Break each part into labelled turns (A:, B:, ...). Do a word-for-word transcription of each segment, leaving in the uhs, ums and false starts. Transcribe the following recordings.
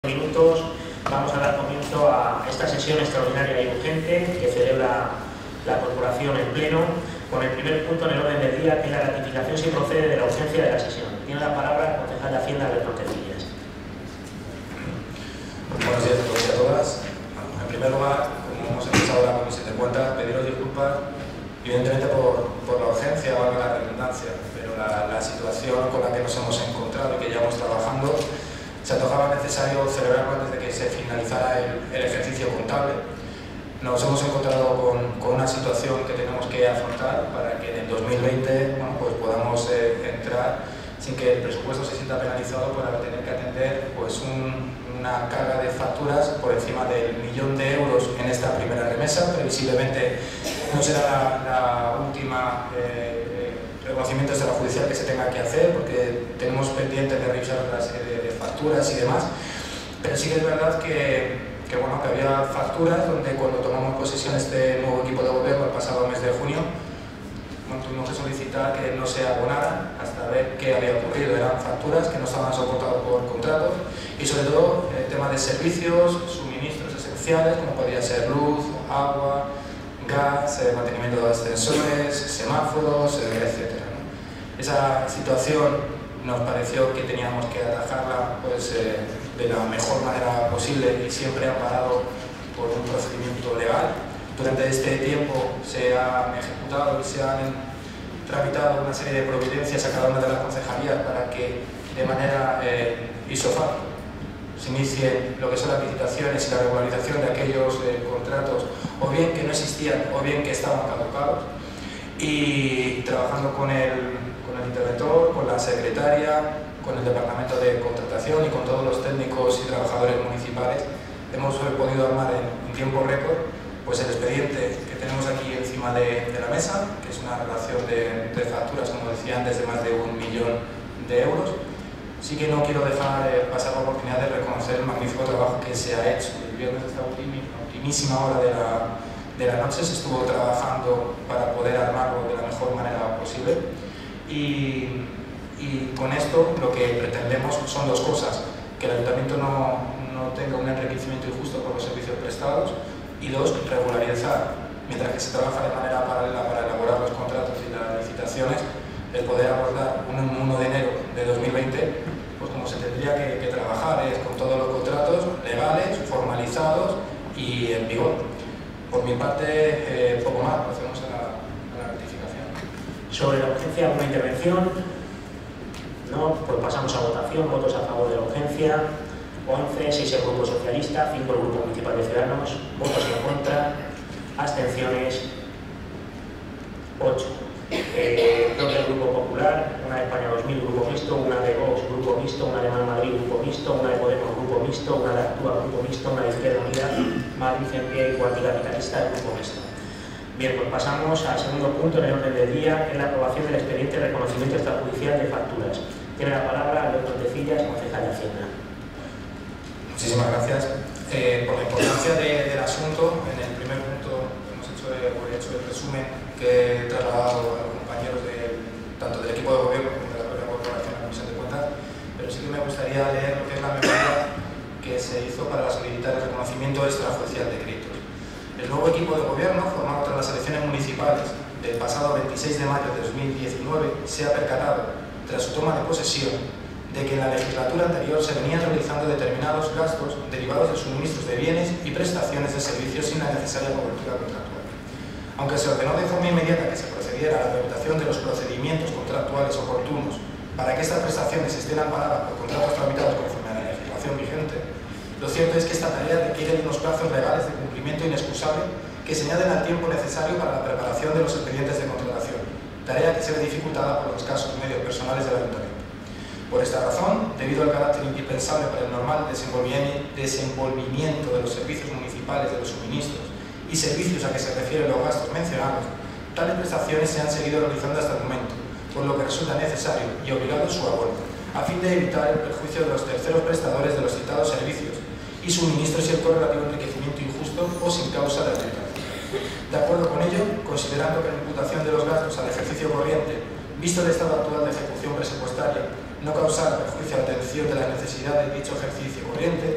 A: Minutos vamos a dar comienzo a esta sesión extraordinaria y urgente que celebra la Corporación en pleno con el primer punto en el orden del día, que es la ratificación si procede de la urgencia de la sesión. Tiene la palabra el concejal de Hacienda, Alberto Tecillas.
B: Buenos días a todos y a todas. En primer lugar, como hemos empezado la comisión de cuentas, pediros disculpas evidentemente por, por la urgencia, valga la redundancia, pero la, la situación con la que nos hemos encontrado y que llevamos trabajando se antojaba necesario celebrarlo antes de que se finalizara el, el ejercicio contable. Nos hemos encontrado con, con una situación que tenemos que afrontar para que en el dos mil veinte bueno, pues podamos eh, entrar sin que el presupuesto se sienta penalizado por tener que atender pues, un, una carga de facturas por encima del millón de euros en esta primera remesa. Previsiblemente no será la, la última eh, reconocimiento extrajudicial que se tenga que hacer, porque tenemos pendiente de revisar otra serie de, de facturas y demás, pero sí que es verdad que, que, bueno, que había facturas donde cuando tomamos posesión este nuevo equipo de gobierno el pasado mes de junio, bueno, tuvimos que solicitar que no se abonaran hasta ver qué había ocurrido. Eran facturas que no estaban soportadas por contratos y sobre todo el tema de servicios, suministros esenciales como podría ser luz, agua, gas, eh, mantenimiento de ascensores, semáforos, eh, etcétera, ¿no? Esa situación nos pareció que teníamos que atajarla pues, eh, de la mejor manera posible y siempre amparado por un procedimiento legal. Durante este tiempo se han ejecutado y se han tramitado una serie de providencias a cada una de las concejalías para que de manera eh, isofacto se inicien lo que son las licitaciones y la regularización de aquellos eh, contratos o bien que no existían o bien que estaban caducados, y trabajando con el, con el interventor, con la secretaria, con el departamento de contratación y con todos los técnicos y trabajadores municipales hemos podido armar en, en tiempo récord pues el expediente que tenemos aquí encima de, de la mesa, que es una relación de, de facturas, como decía antes, de más de un millón de euros. Sí que no quiero dejar eh, pasar la oportunidad de reconocer el magnífico trabajo que se ha hecho. El viernes, a esta ultimísima hora de la, de la noche, se estuvo trabajando para poder armarlo de la mejor manera posible. Y, y con esto lo que pretendemos son dos cosas: que el ayuntamiento no, no tenga un enriquecimiento injusto por los servicios prestados, y dos, regularizar, mientras que se trabaja de manera paralela para elaborar los contratos y las licitaciones, el poder abordar un uno de enero de dos mil veinte, pues como se tendría que, que trabajar, es con todos los contratos legales, formalizados y en vigor. Por mi parte, eh, poco más, procedemos a la, a la rectificación.
A: Sobre la urgencia, ¿alguna intervención? No, pues pasamos a votación. Votos a favor de la urgencia: once, seis el Grupo Socialista, cinco el Grupo Municipal de Ciudadanos, votos en contra, abstenciones, ocho. Eh, dos del Grupo Popular, una de España dos mil, Grupo Mixto, una de Vox, Grupo Mixto, una de Más Madrid, Grupo Mixto, una de Podemos, Grupo Mixto, una de Actúa, Grupo Mixto, una de Izquierda Unida, Madrid en pie y Anticapitalista, Grupo Mixto. Bien, pues pasamos al segundo punto en el orden del día, que es la aprobación del expediente de reconocimiento extrajudicial de facturas. Tiene la palabra Alberto Tecillas, concejal de Hacienda.
B: Muchísimas gracias. Eh, por la importancia de, del asunto, en el primer punto hemos hecho el, hecho el resumen que he trasladado a los compañeros de, tanto del equipo de gobierno como de la propia corporación de la Comisión de Cuentas, pero sí que me gustaría leer lo que es la memoria que se hizo para solicitar el reconocimiento extrajudicial de créditos. El nuevo equipo de gobierno, formado tras las elecciones municipales del pasado veintiséis de mayo de dos mil diecinueve, se ha percatado, tras su toma de posesión, de que en la legislatura anterior se venían realizando determinados gastos derivados de suministros de bienes y prestaciones de servicios sin la necesaria cobertura contractual. Aunque se ordenó de forma inmediata que se procediera a la tramitación de los procedimientos contractuales oportunos para que estas prestaciones estén amparadas por contratos tramitados conforme a la legislación vigente, lo cierto es que esta tarea requiere de unos plazos legales de cumplimiento inexcusable que se añaden al tiempo necesario para la preparación de los expedientes de contratación, tarea que se ve dificultada por los escasos medios personales del ayuntamiento. Por esta razón, debido al carácter indispensable para el normal desenvolvimiento de los servicios municipales de los suministros y servicios a que se refieren los gastos mencionados, tales prestaciones se han seguido realizando hasta el momento, por lo que resulta necesario y obligado su abono, a fin de evitar el perjuicio de los terceros prestadores de los citados servicios y suministros y el correlativo enriquecimiento injusto o sin causa de arbitraje. De acuerdo con ello, considerando que la imputación de los gastos al ejercicio corriente, visto el estado actual de ejecución presupuestaria, no causar perjuicio a la atención de las necesidades de dicho ejercicio corriente,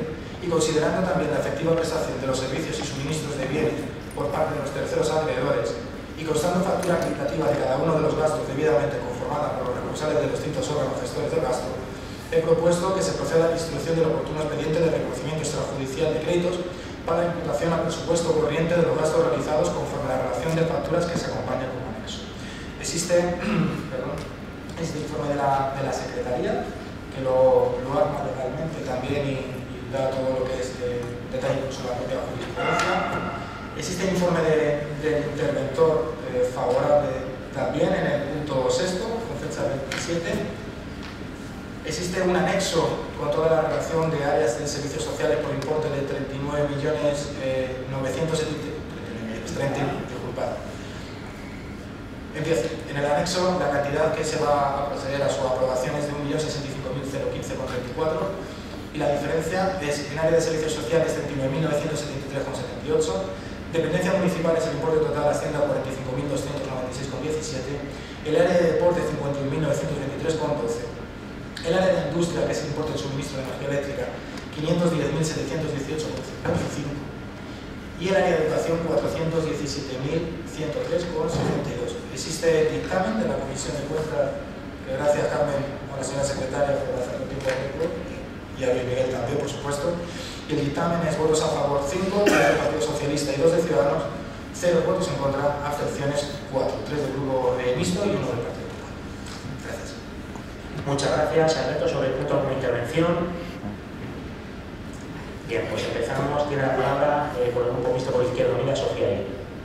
B: y considerando también la efectiva prestación de los servicios y suministros de bienes por parte de los terceros acreedores y constando factura acreditativa de cada uno de los gastos debidamente conformada por los responsables de los distintos órganos gestores del gasto, he propuesto que se proceda a la instrucción del oportuno expediente de reconocimiento extrajudicial de créditos para la imputación al presupuesto corriente de los gastos realizados conforme a la relación de facturas que se acompaña como anexo. Existe, perdón, este informe de la, de la Secretaría que lo, lo arma legalmente también y, y da todo lo que es de, detalle sobre la propia jurisprudencia. Existe el informe de, del interventor eh, favorable también en el punto sexto, con fecha veintisiete. Existe un anexo con toda la relación de áreas de servicios sociales por importe de treinta y nueve millones novecientos setenta, disculpad. Empiezo. En el anexo, la cantidad que se va a proceder a su aprobación es de un millón sesenta y cinco mil quince coma treinta y cuatro y la diferencia es en área de servicios sociales treinta y nueve mil novecientos setenta y tres coma setenta y ocho, dependencias municipales el importe total asciende a cuarenta y cinco mil doscientos noventa y seis coma diecisiete, el área de deporte cincuenta y un mil novecientos veintitrés coma doce, el área de industria, que es el importe del suministro de energía eléctrica, quinientos diez mil setecientos dieciocho coma cinco y el área de educación cuatrocientos diecisiete mil ciento tres coma setenta y dos. Existe el dictamen de la Comisión de Cuentas, que gracias Carmen, a la señora secretaria por hacerlo tiempo de arreglo, y a Luis Miguel también, por supuesto. Y el dictamen es votos a favor cinco, tres del Partido Socialista y dos de Ciudadanos, cero votos en contra, abstenciones cuatro, tres del Grupo Mixto y uno del Partido Popular. Gracias.
A: Muchas gracias, Alberto. Sobre el punto de intervención. Bien, pues empezamos. Tiene la palabra eh, por el Grupo Mixto por Izquierda Unida, Sofía.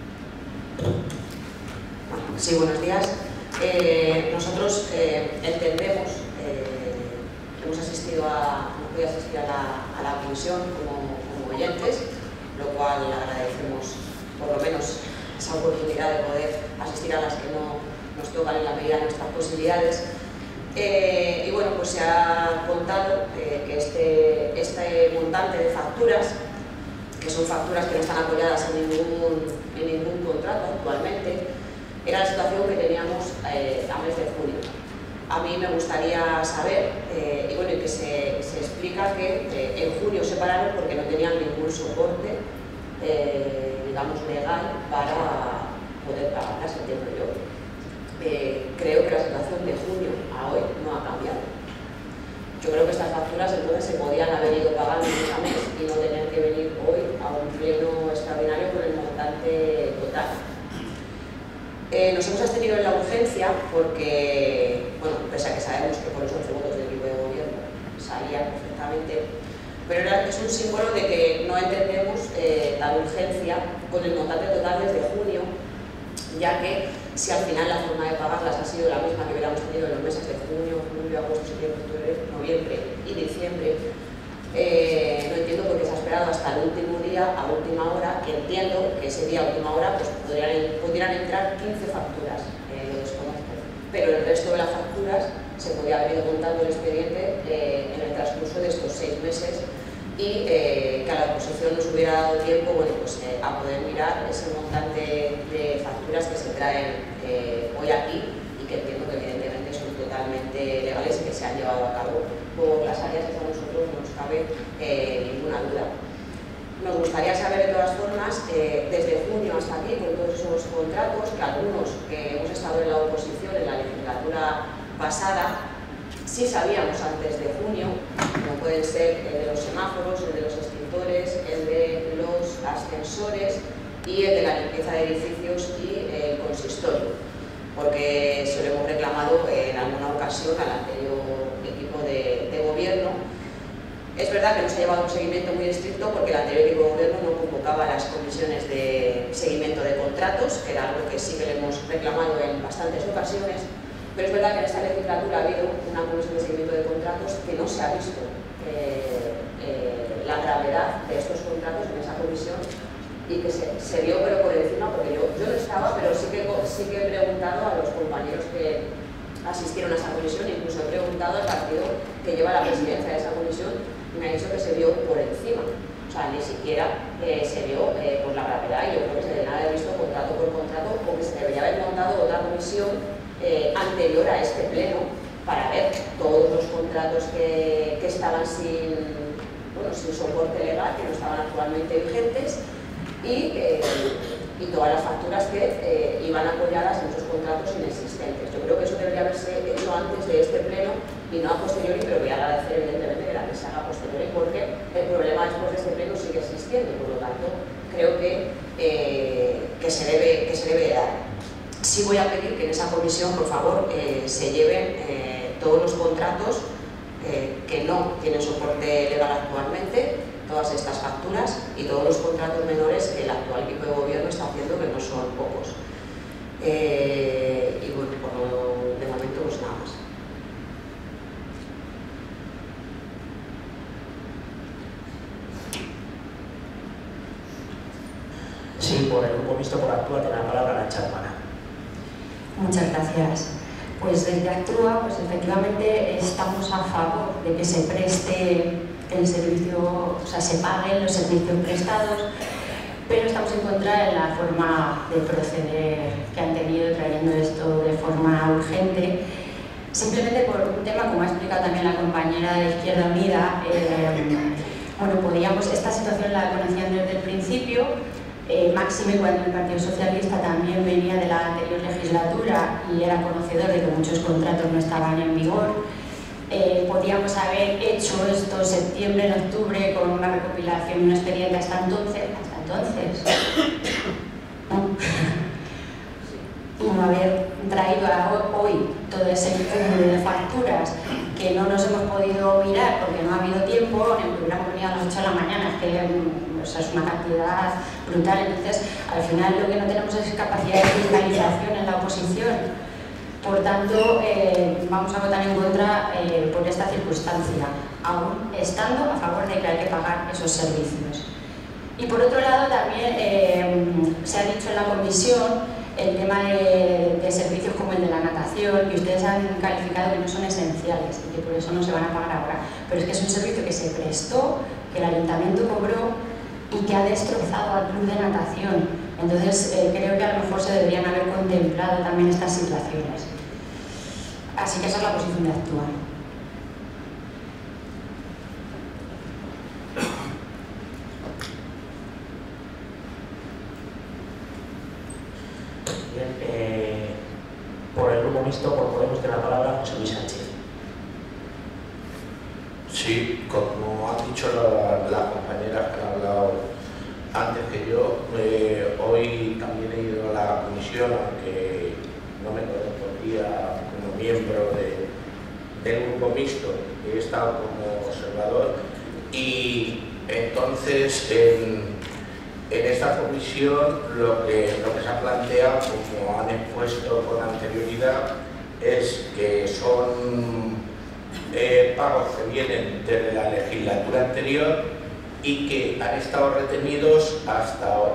C: Sí, buenos días. Eh, nosotros eh, entendemos eh, que hemos asistido a, hemos podido asistir a la, a la comisión como, como oyentes, lo cual agradecemos por lo menos esa oportunidad de poder asistir a las que no nos tocan en la medida de nuestras posibilidades. Eh, y bueno, pues se ha contado eh, que este, este montante de facturas, que son facturas que no están apoyadas en ningún, en ningún contrato actualmente, era la situación que teníamos eh, a mes de junio. A mí me gustaría saber, eh, y bueno, que se, se explica que eh, en junio se pararon porque no tenían ningún soporte, eh, digamos, legal para poder pagarlas, entiendo yo. Eh, creo que la situación de junio a hoy no ha cambiado. Yo creo que estas facturas entonces se podían haber ido pagando mes a mes y no tener que venir hoy a un pleno extraordinario con el montante total. Eh, nos hemos abstenido en la urgencia porque, bueno, pese a que sabemos que por los once votos del equipo de gobierno salía perfectamente, pero era, es un símbolo de que no entendemos eh, la urgencia con el montante total desde junio, ya que si al final la forma de pagarlas ha sido la misma que hubiéramos tenido en los meses de junio, julio, agosto, septiembre, octubre, noviembre y diciembre, eh, no entiendo por qué se ha esperado hasta el último día, a última hora, que entiendo que ese día a última hora pues, podrían, podrían entrar quince facturas, eh, lo desconozco, pero el resto de las facturas se podía haber ido contando el expediente eh, en el transcurso de estos seis meses y eh, que a la oposición nos hubiera dado tiempo bueno, pues, eh, a poder mirar ese montante de facturas que se traen eh, hoy aquí y que entiendo que evidentemente son totalmente legales y que se han llevado a cabo por las áreas que a nosotros no nos cabe eh, ninguna duda. Nos gustaría saber de todas formas, eh, desde junio hasta aquí, con todos esos contratos, que algunos que hemos estado en la oposición en la legislatura pasada, sí sabíamos antes de junio, como pueden ser el de los semáforos, el de los extintores, el de los ascensores y el de la limpieza de edificios y el consistorio, porque se lo hemos reclamado en alguna ocasión al anterior equipo de, de gobierno. Es verdad que no se ha llevado un seguimiento muy estricto porque el anterior equipo de gobierno no convocaba las comisiones de seguimiento de contratos, que era algo que sí que le hemos reclamado en bastantes ocasiones, pero es verdad que en esta legislatura ha habido una comisión de seguimiento de contratos que no se ha visto eh, eh, la gravedad de estos contratos en esa comisión y que se, se vio pero por encima, porque yo, yo no estaba, pero sí que, sí que he preguntado a los compañeros que asistieron a esa comisión, incluso he preguntado al partido que lleva la presidencia de esa comisión y me ha dicho que se vio por encima, o sea, ni siquiera eh, se vio eh, por la gravedad y yo creo que se debería haber visto contrato por contrato o que se debería haber montado otra comisión eh, anterior a este pleno para ver todos los contratos que, que estaban sin, bueno, sin sin soporte legal, que no estaban actualmente vigentes, y, eh, y todas las facturas que eh, iban apoyadas en esos contratos inexistentes. Yo creo que eso debería haberse hecho antes de este pleno y no a posteriori, pero voy a agradecer evidentemente que la que se haga a posteriori, porque el problema después de este pleno sigue existiendo, por lo tanto creo que, eh, que, se, debe, que se debe dar. Sí voy a pedir que en esa comisión, por favor, eh, se lleven eh, todos los contratos eh, que no tienen soporte legal actualmente, todas estas facturas y todos los contratos menores que el actual equipo de gobierno está haciendo, que no son pocos. Eh, y bueno, por lo, de momento pues nada más.
A: Sí, por el grupo mixto por Actúa tiene la palabra la Hermana.
D: Muchas gracias. Pues desde Actúa, pues efectivamente estamos a favor de que se preste el servicio, o sea, se paguen los servicios prestados, pero estamos en contra de la forma de proceder que han tenido trayendo esto de forma urgente, simplemente por un tema, como ha explicado también la compañera de Izquierda Unida. Eh, bueno, podíamos, esta situación la conocían desde el principio, eh, máxime cuando el Partido Socialista también venía de la anterior legislatura y era conocedor de que muchos contratos no estaban en vigor. Eh, podíamos haber hecho esto en septiembre, en octubre, con una recopilación y un expediente hasta entonces, hasta entonces. Y no haber traído a hoy todo ese cúmulo de facturas que no nos hemos podido mirar porque no ha habido tiempo, ni que hubiéramos venido a las ocho de la mañana, es que o sea, es una cantidad brutal. Entonces, al final lo que no tenemos es capacidad de fiscalización en la oposición. Por tanto, eh, vamos a votar en contra eh, por esta circunstancia, aún estando a favor de que hay que pagar esos servicios. Y por otro lado, también eh, se ha dicho en la comisión el tema de, de servicios como el de la natación, que ustedes han calificado que no son esenciales y que por eso no se van a pagar ahora. Pero es que es un servicio que se prestó, que el ayuntamiento cobró y que ha destrozado al club de natación. Entonces, eh, creo que a lo mejor se deberían haber contemplado también estas situaciones. Así que esa es la posición de Actúa.
A: Bien, eh, por el grupo mixto, por Podemos, tiene la palabra José Luis Sánchez.
E: Sí, como han dicho las la compañeras que han hablado antes que yo, eh, hoy también he ido a la comisión, aunque no me correspondía como miembro de, del grupo mixto, he estado como observador, y entonces en, en esta comisión lo que, lo que se ha planteado, como han expuesto con anterioridad, es que son eh, pagos que vienen desde la legislatura anterior y que han estado retenidos hasta ahora.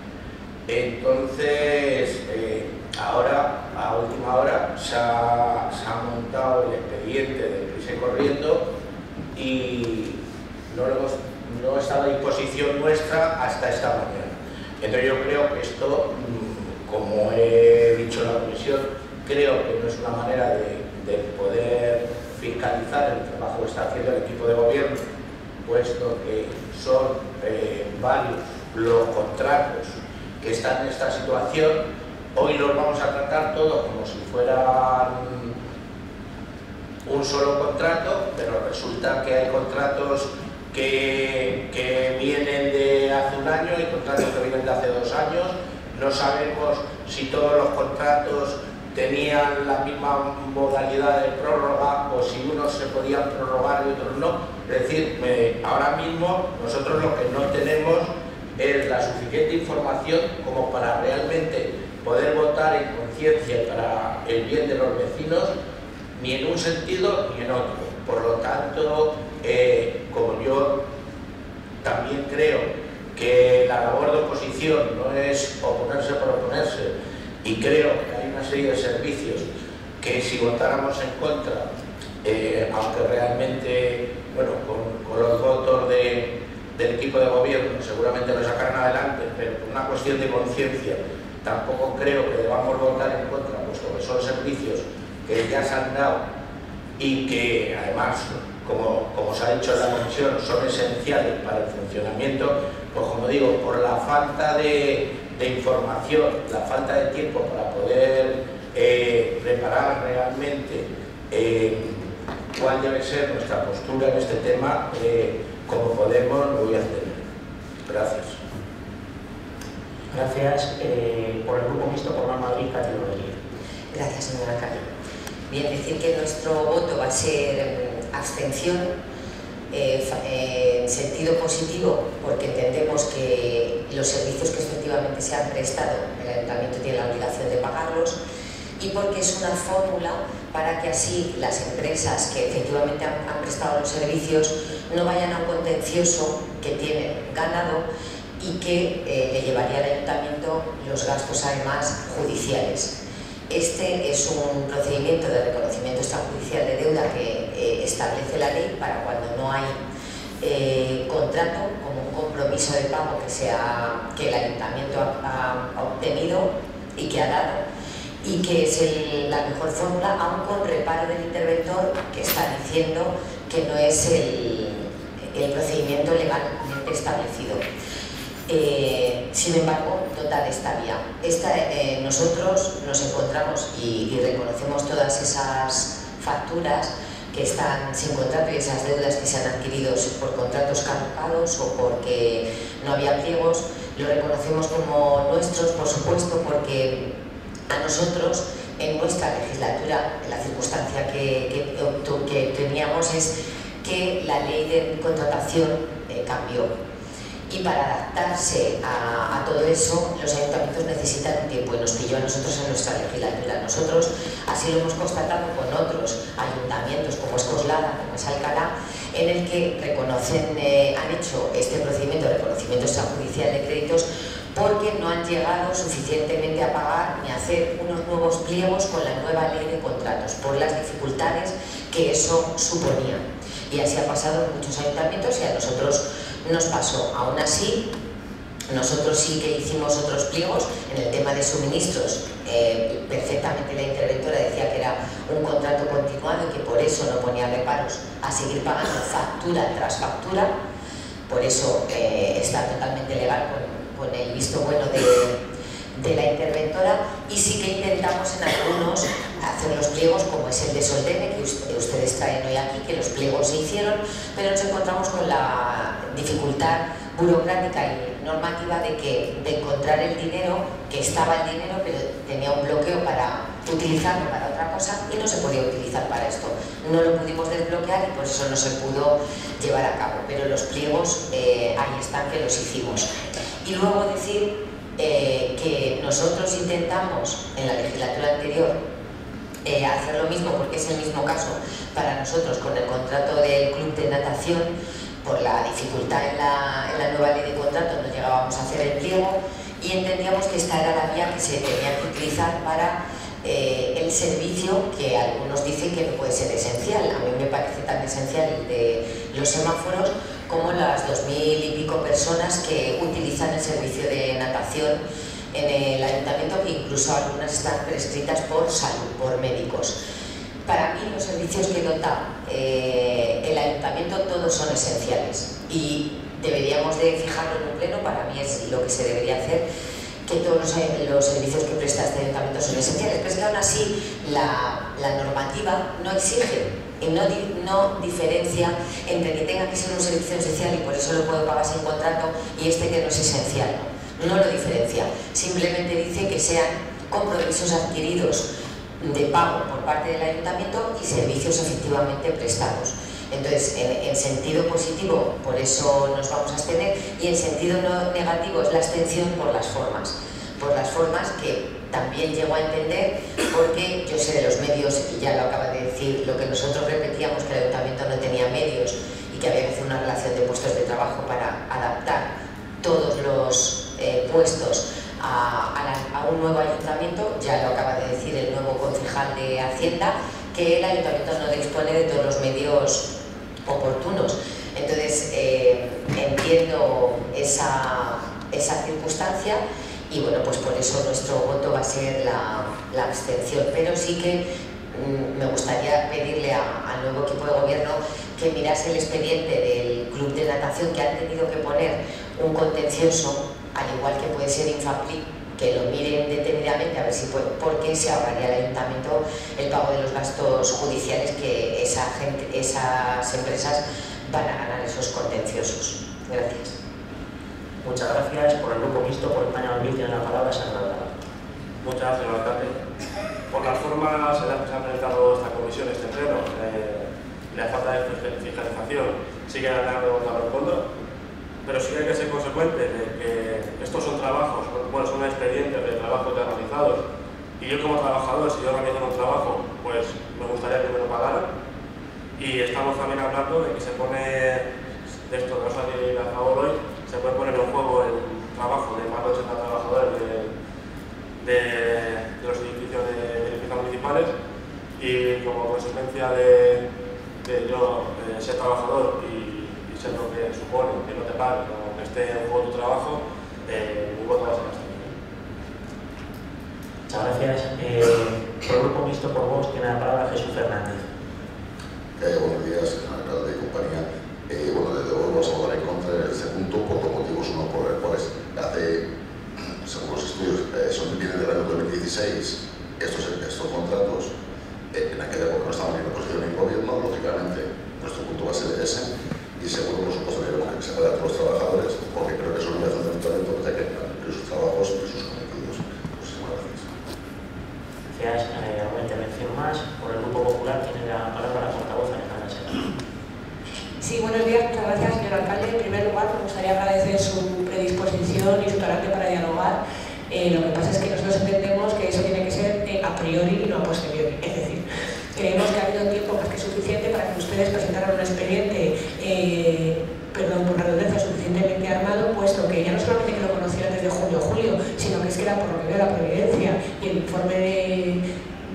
E: Entonces, eh, ahora, a última hora, se ha, se ha montado el expediente de prisa y corriendo y no, lo hemos, no está a disposición nuestra hasta esta mañana. Entonces yo creo que esto, como he dicho en la comisión, creo que no es una manera de, de poder fiscalizar el trabajo que está haciendo el equipo de gobierno, puesto que son eh, varios los contratos que están en esta situación. Hoy los vamos a tratar todos como si fueran un solo contrato, pero resulta que hay contratos que, que vienen de hace un año y contratos que vienen de hace dos años. No sabemos si todos los contratos tenían la misma modalidad de prórroga o si unos se podían prorrogar y otros no. Es decir, eh, ahora mismo nosotros lo que no tenemos es la suficiente información como para realmente poder votar en conciencia para el bien de los vecinos, ni en un sentido ni en otro. Por lo tanto, eh, como yo también creo que la labor de oposición no es oponerse por oponerse, y creo que hay una serie de servicios que si votáramos en contra, eh, aunque realmente, bueno, con, con los votos de, del equipo de gobierno seguramente lo sacarán adelante, pero por una cuestión de conciencia tampoco creo que debamos votar en contra, puesto que son servicios que ya se han dado y que además como, como se ha dicho en la comisión, son esenciales para el funcionamiento, pues como digo, por la falta de, de información, la falta de tiempo para poder eh, preparar realmente eh, cuál debe ser nuestra postura en este tema, eh, como Podemos lo voy a hacer. Gracias.
A: Gracias. Eh, por el Grupo Mixto, por Madrid, Catherine Rodríguez.
F: Gracias, señora Carlos. Bien, decir que nuestro voto va a ser eh, abstención eh, eh, en sentido positivo, porque entendemos que los servicios que efectivamente se han prestado, el Ayuntamiento tiene la obligación de pagarlos, y porque es una fórmula para que así las empresas que efectivamente han, han prestado los servicios no vayan a un contencioso que tienen ganado y que eh, le llevaría al Ayuntamiento los gastos además judiciales. Este es un procedimiento de reconocimiento extrajudicial de deuda que eh, establece la ley para cuando no hay eh, contrato, como un compromiso de pago que, sea, que el Ayuntamiento ha, ha obtenido y que ha dado, y que es el, la mejor fórmula, aun con reparo del interventor que está diciendo que no es el, el procedimiento legalmente establecido. Eh, sin embargo, dotar esta vía. Esta, eh, nosotros nos encontramos y, y reconocemos todas esas facturas que están sin contrato y esas deudas que se han adquirido por contratos caducados o porque no había pliegos, lo reconocemos como nuestros, por supuesto, porque a nosotros en nuestra legislatura la circunstancia que, que, que teníamos es que la ley de contratación eh, cambió. Y para adaptarse a, a todo eso, los ayuntamientos necesitan un tiempo y nos pilló a nosotros en nuestra legislatura. Nosotros así lo hemos constatado con otros ayuntamientos como es Coslada, como es Alcalá, en el que reconocen, eh, han hecho este procedimiento de reconocimiento extrajudicial de créditos porque no han llegado suficientemente a pagar ni a hacer unos nuevos pliegos con la nueva ley de contratos, por las dificultades que eso suponía. Y así ha pasado en muchos ayuntamientos y a nosotros nos pasó. Aún así, nosotros sí que hicimos otros pliegos en el tema de suministros. Eh, perfectamente la interventora decía que era un contrato continuado y que por eso no ponía reparos a seguir pagando factura tras factura. Por eso eh, está totalmente legal con, con el visto bueno de, de la interventora, y sí que intentamos en algunos hacer los pliegos, como es el de Soldeme, que usted, ustedes traen hoy aquí, que los pliegos se hicieron, pero nos encontramos con la dificultad burocrática y normativa de, que, de encontrar el dinero, que estaba el dinero, pero tenía un bloqueo para utilizarlo para otra cosa y no se podía utilizar para esto. No lo pudimos desbloquear y por eso no se pudo llevar a cabo, pero los pliegos eh, ahí están, que los hicimos. Y luego decir eh, que nosotros intentamos en la legislatura anterior Eh, hacer lo mismo, porque es el mismo caso para nosotros con el contrato del club de natación. Por la dificultad en la, en la nueva ley de contrato no llegábamos a hacer el pliego y entendíamos que esta era la vía que se tenía que utilizar para eh, el servicio que algunos dicen que no puede ser esencial. A mí me parece tan esencial el de los semáforos como las dos mil y pico personas que utilizan el servicio de natación en el ayuntamiento, que incluso algunas están prescritas por salud, por médicos. Para mí los servicios que dota eh, el ayuntamiento todos son esenciales y deberíamos de fijarlo en un pleno. Para mí es lo que se debería hacer, que todos los, los servicios que presta este ayuntamiento son esenciales, pero es que aún así la, la normativa no exige y no, no diferencia entre que tenga que ser un servicio esencial y por eso lo puedo pagar sin contrato y este que no es esencial. No. No lo diferencia, simplemente dice que sean compromisos adquiridos de pago por parte del ayuntamiento y servicios efectivamente prestados. Entonces, en, en sentido positivo, por eso nos vamos a abstener, y en sentido no negativo es la abstención por las formas. Por las formas que también llego a entender, porque yo sé de los medios, y ya lo acaba de decir, lo que nosotros repetíamos, que el ayuntamiento no tenía medios y que había que hacer una relación de puestos de trabajo para adaptar todos los Eh, puestos a, a, la, a un nuevo ayuntamiento. Ya lo acaba de decir el nuevo concejal de Hacienda, que el ayuntamiento no dispone de todos los medios oportunos. Entonces eh, entiendo esa, esa circunstancia y bueno, pues por eso nuestro voto va a ser la, la abstención, pero sí que mmm, me gustaría pedirle a, al nuevo equipo de gobierno que mirase el expediente del club de natación, que han tenido que poner un contencioso, al igual que puede ser Infaplí, que lo miren detenidamente a ver si puede, porque se ahorraría al ayuntamiento el pago de los gastos judiciales que esa gente, esas empresas van a ganar esos contenciosos. Gracias.
A: Muchas gracias. Por el grupo mixto, por España Móvil, tiene la palabra Sandra.
G: Muchas gracias, señor alcalde. Por las formas en las que se ha presentado esta comisión, este pleno, eh, y la falta de fiscalización, sí que han dado votar en contra, pero sí hay que ser consecuente de que estos son trabajos, bueno, son expedientes de trabajos ya realizados, y yo como trabajador, si yo realizo un trabajo, pues me gustaría que me lo pagaran, y estamos también hablando de que se pone, de esto que os ha dicho a favor hoy, se puede poner en juego el trabajo de más de ochenta trabajadores de, de, de los edificios de, de limpieza municipales, y como consecuencia de, de yo eh, ser trabajador y, y ser lo que supone que no te paguen o que esté en juego tu trabajo, eh, mi voto va a ser abstención.
A: Muchas gracias. Eh, por el grupo mixto, por vos, tiene la palabra Jesús Fernández.
H: Eh, buenos días, señor alcalde y compañía. Eh, bueno, desde luego vamos a votar en contra de este punto por dos motivos. Uno, por el cual hace, según los estudios, eh, son vienen del año dos mil dieciséis estos, estos contratos. Eh, en aquella época no estaban ni en oposición ni en gobierno, lógicamente nuestro punto va a ser ese. Y segundo, por supuesto, queremos que se pague a todos los trabajadores, porque creo que es una obligación del ayuntamiento que hay que cumplir sus trabajos y sus cometidos. Muchísimas gracias.
A: Gracias. Eh, ¿Alguna intervención más? Por el Grupo Popular tiene la palabra la portavoz Alejandra Serrano.
I: Sí, buenos días, muchas gracias, señor alcalde. En primer lugar, me gustaría agradecer su predisposición y su talante para dialogar. Eh, lo que pasa es que nosotros entendemos que eso tiene que ser eh, a priori y no a posteriori. Es decir, creemos que ha habido tiempo más que suficiente para que ustedes presentaran un expediente, eh, perdón, por redundancia, suficientemente armado, puesto que ya no solamente que lo conocieran desde junio o julio, sino que es que era por lo que veo la Providencia y el informe de,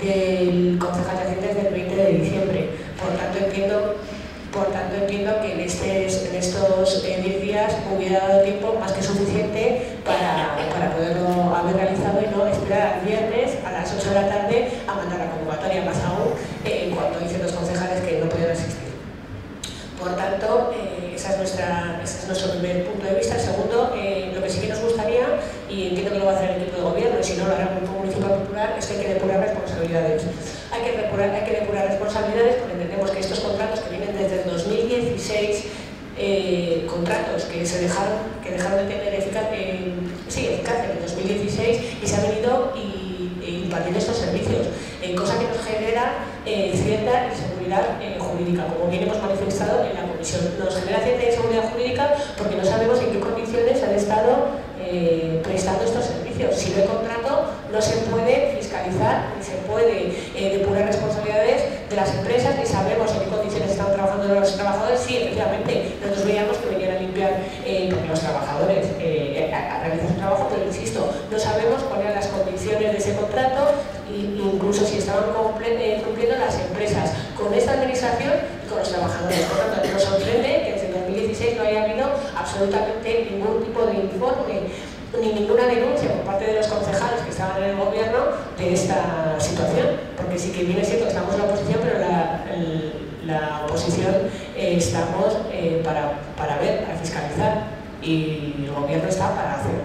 I: del concejal de Hacienda es del veinte de diciembre. Por tanto, entiendo Por tanto, entiendo que en, este, en estos diez eh, días hubiera dado tiempo más que suficiente para, para poderlo haber realizado y no esperar al viernes a las ocho de la tarde a mandar la convocatoria, más aún eh, cuando dicen los concejales que no podían asistir. Por tanto, eh, esa es nuestra, ese es nuestro primer punto de vista. El segundo, eh, lo que sí que nos gustaría, y entiendo que lo va a hacer el equipo de gobierno, y si no lo hará el Grupo Municipal Popular, es que hay que depurar responsabilidades. Hay que depurar, hay que depurar responsabilidades porque entendemos que estos contratos que vienen desde el dos mil dieciséis, eh, contratos que se dejaron, que dejaron de tener eficacia, eh, sí, eficacia en el dos mil dieciséis y se han venido y, y impartiendo estos servicios, eh, cosa que nos genera eh, cierta inseguridad eh, jurídica, como bien hemos manifestado en la comisión. Nos genera cierta inseguridad jurídica porque no sabemos en qué condiciones han estado eh, prestando estos servicios. Si no hay contrato, no se puede fiscalizar ni se puede eh, depurar responsabilidades de las empresas, ni sabemos en qué condiciones están trabajando los trabajadores. Sí, efectivamente, nosotros veíamos que venían a limpiar eh, porque los trabajadores eh, a, a realizar su trabajo, pero insisto, no sabemos cuáles eran las condiciones de ese contrato e incluso si estaban eh, cumpliendo las empresas con esta administración y con los trabajadores. Por tanto, nos sorprende que desde el dos mil dieciséis no haya habido absolutamente ningún tipo de informe ni ninguna denuncia por parte de los concejales que estaban en el gobierno de esta situación, porque sí que viene cierto que estamos en la oposición, pero la, el, la oposición eh, estamos eh, para, para ver, para fiscalizar, y el gobierno está para hacer.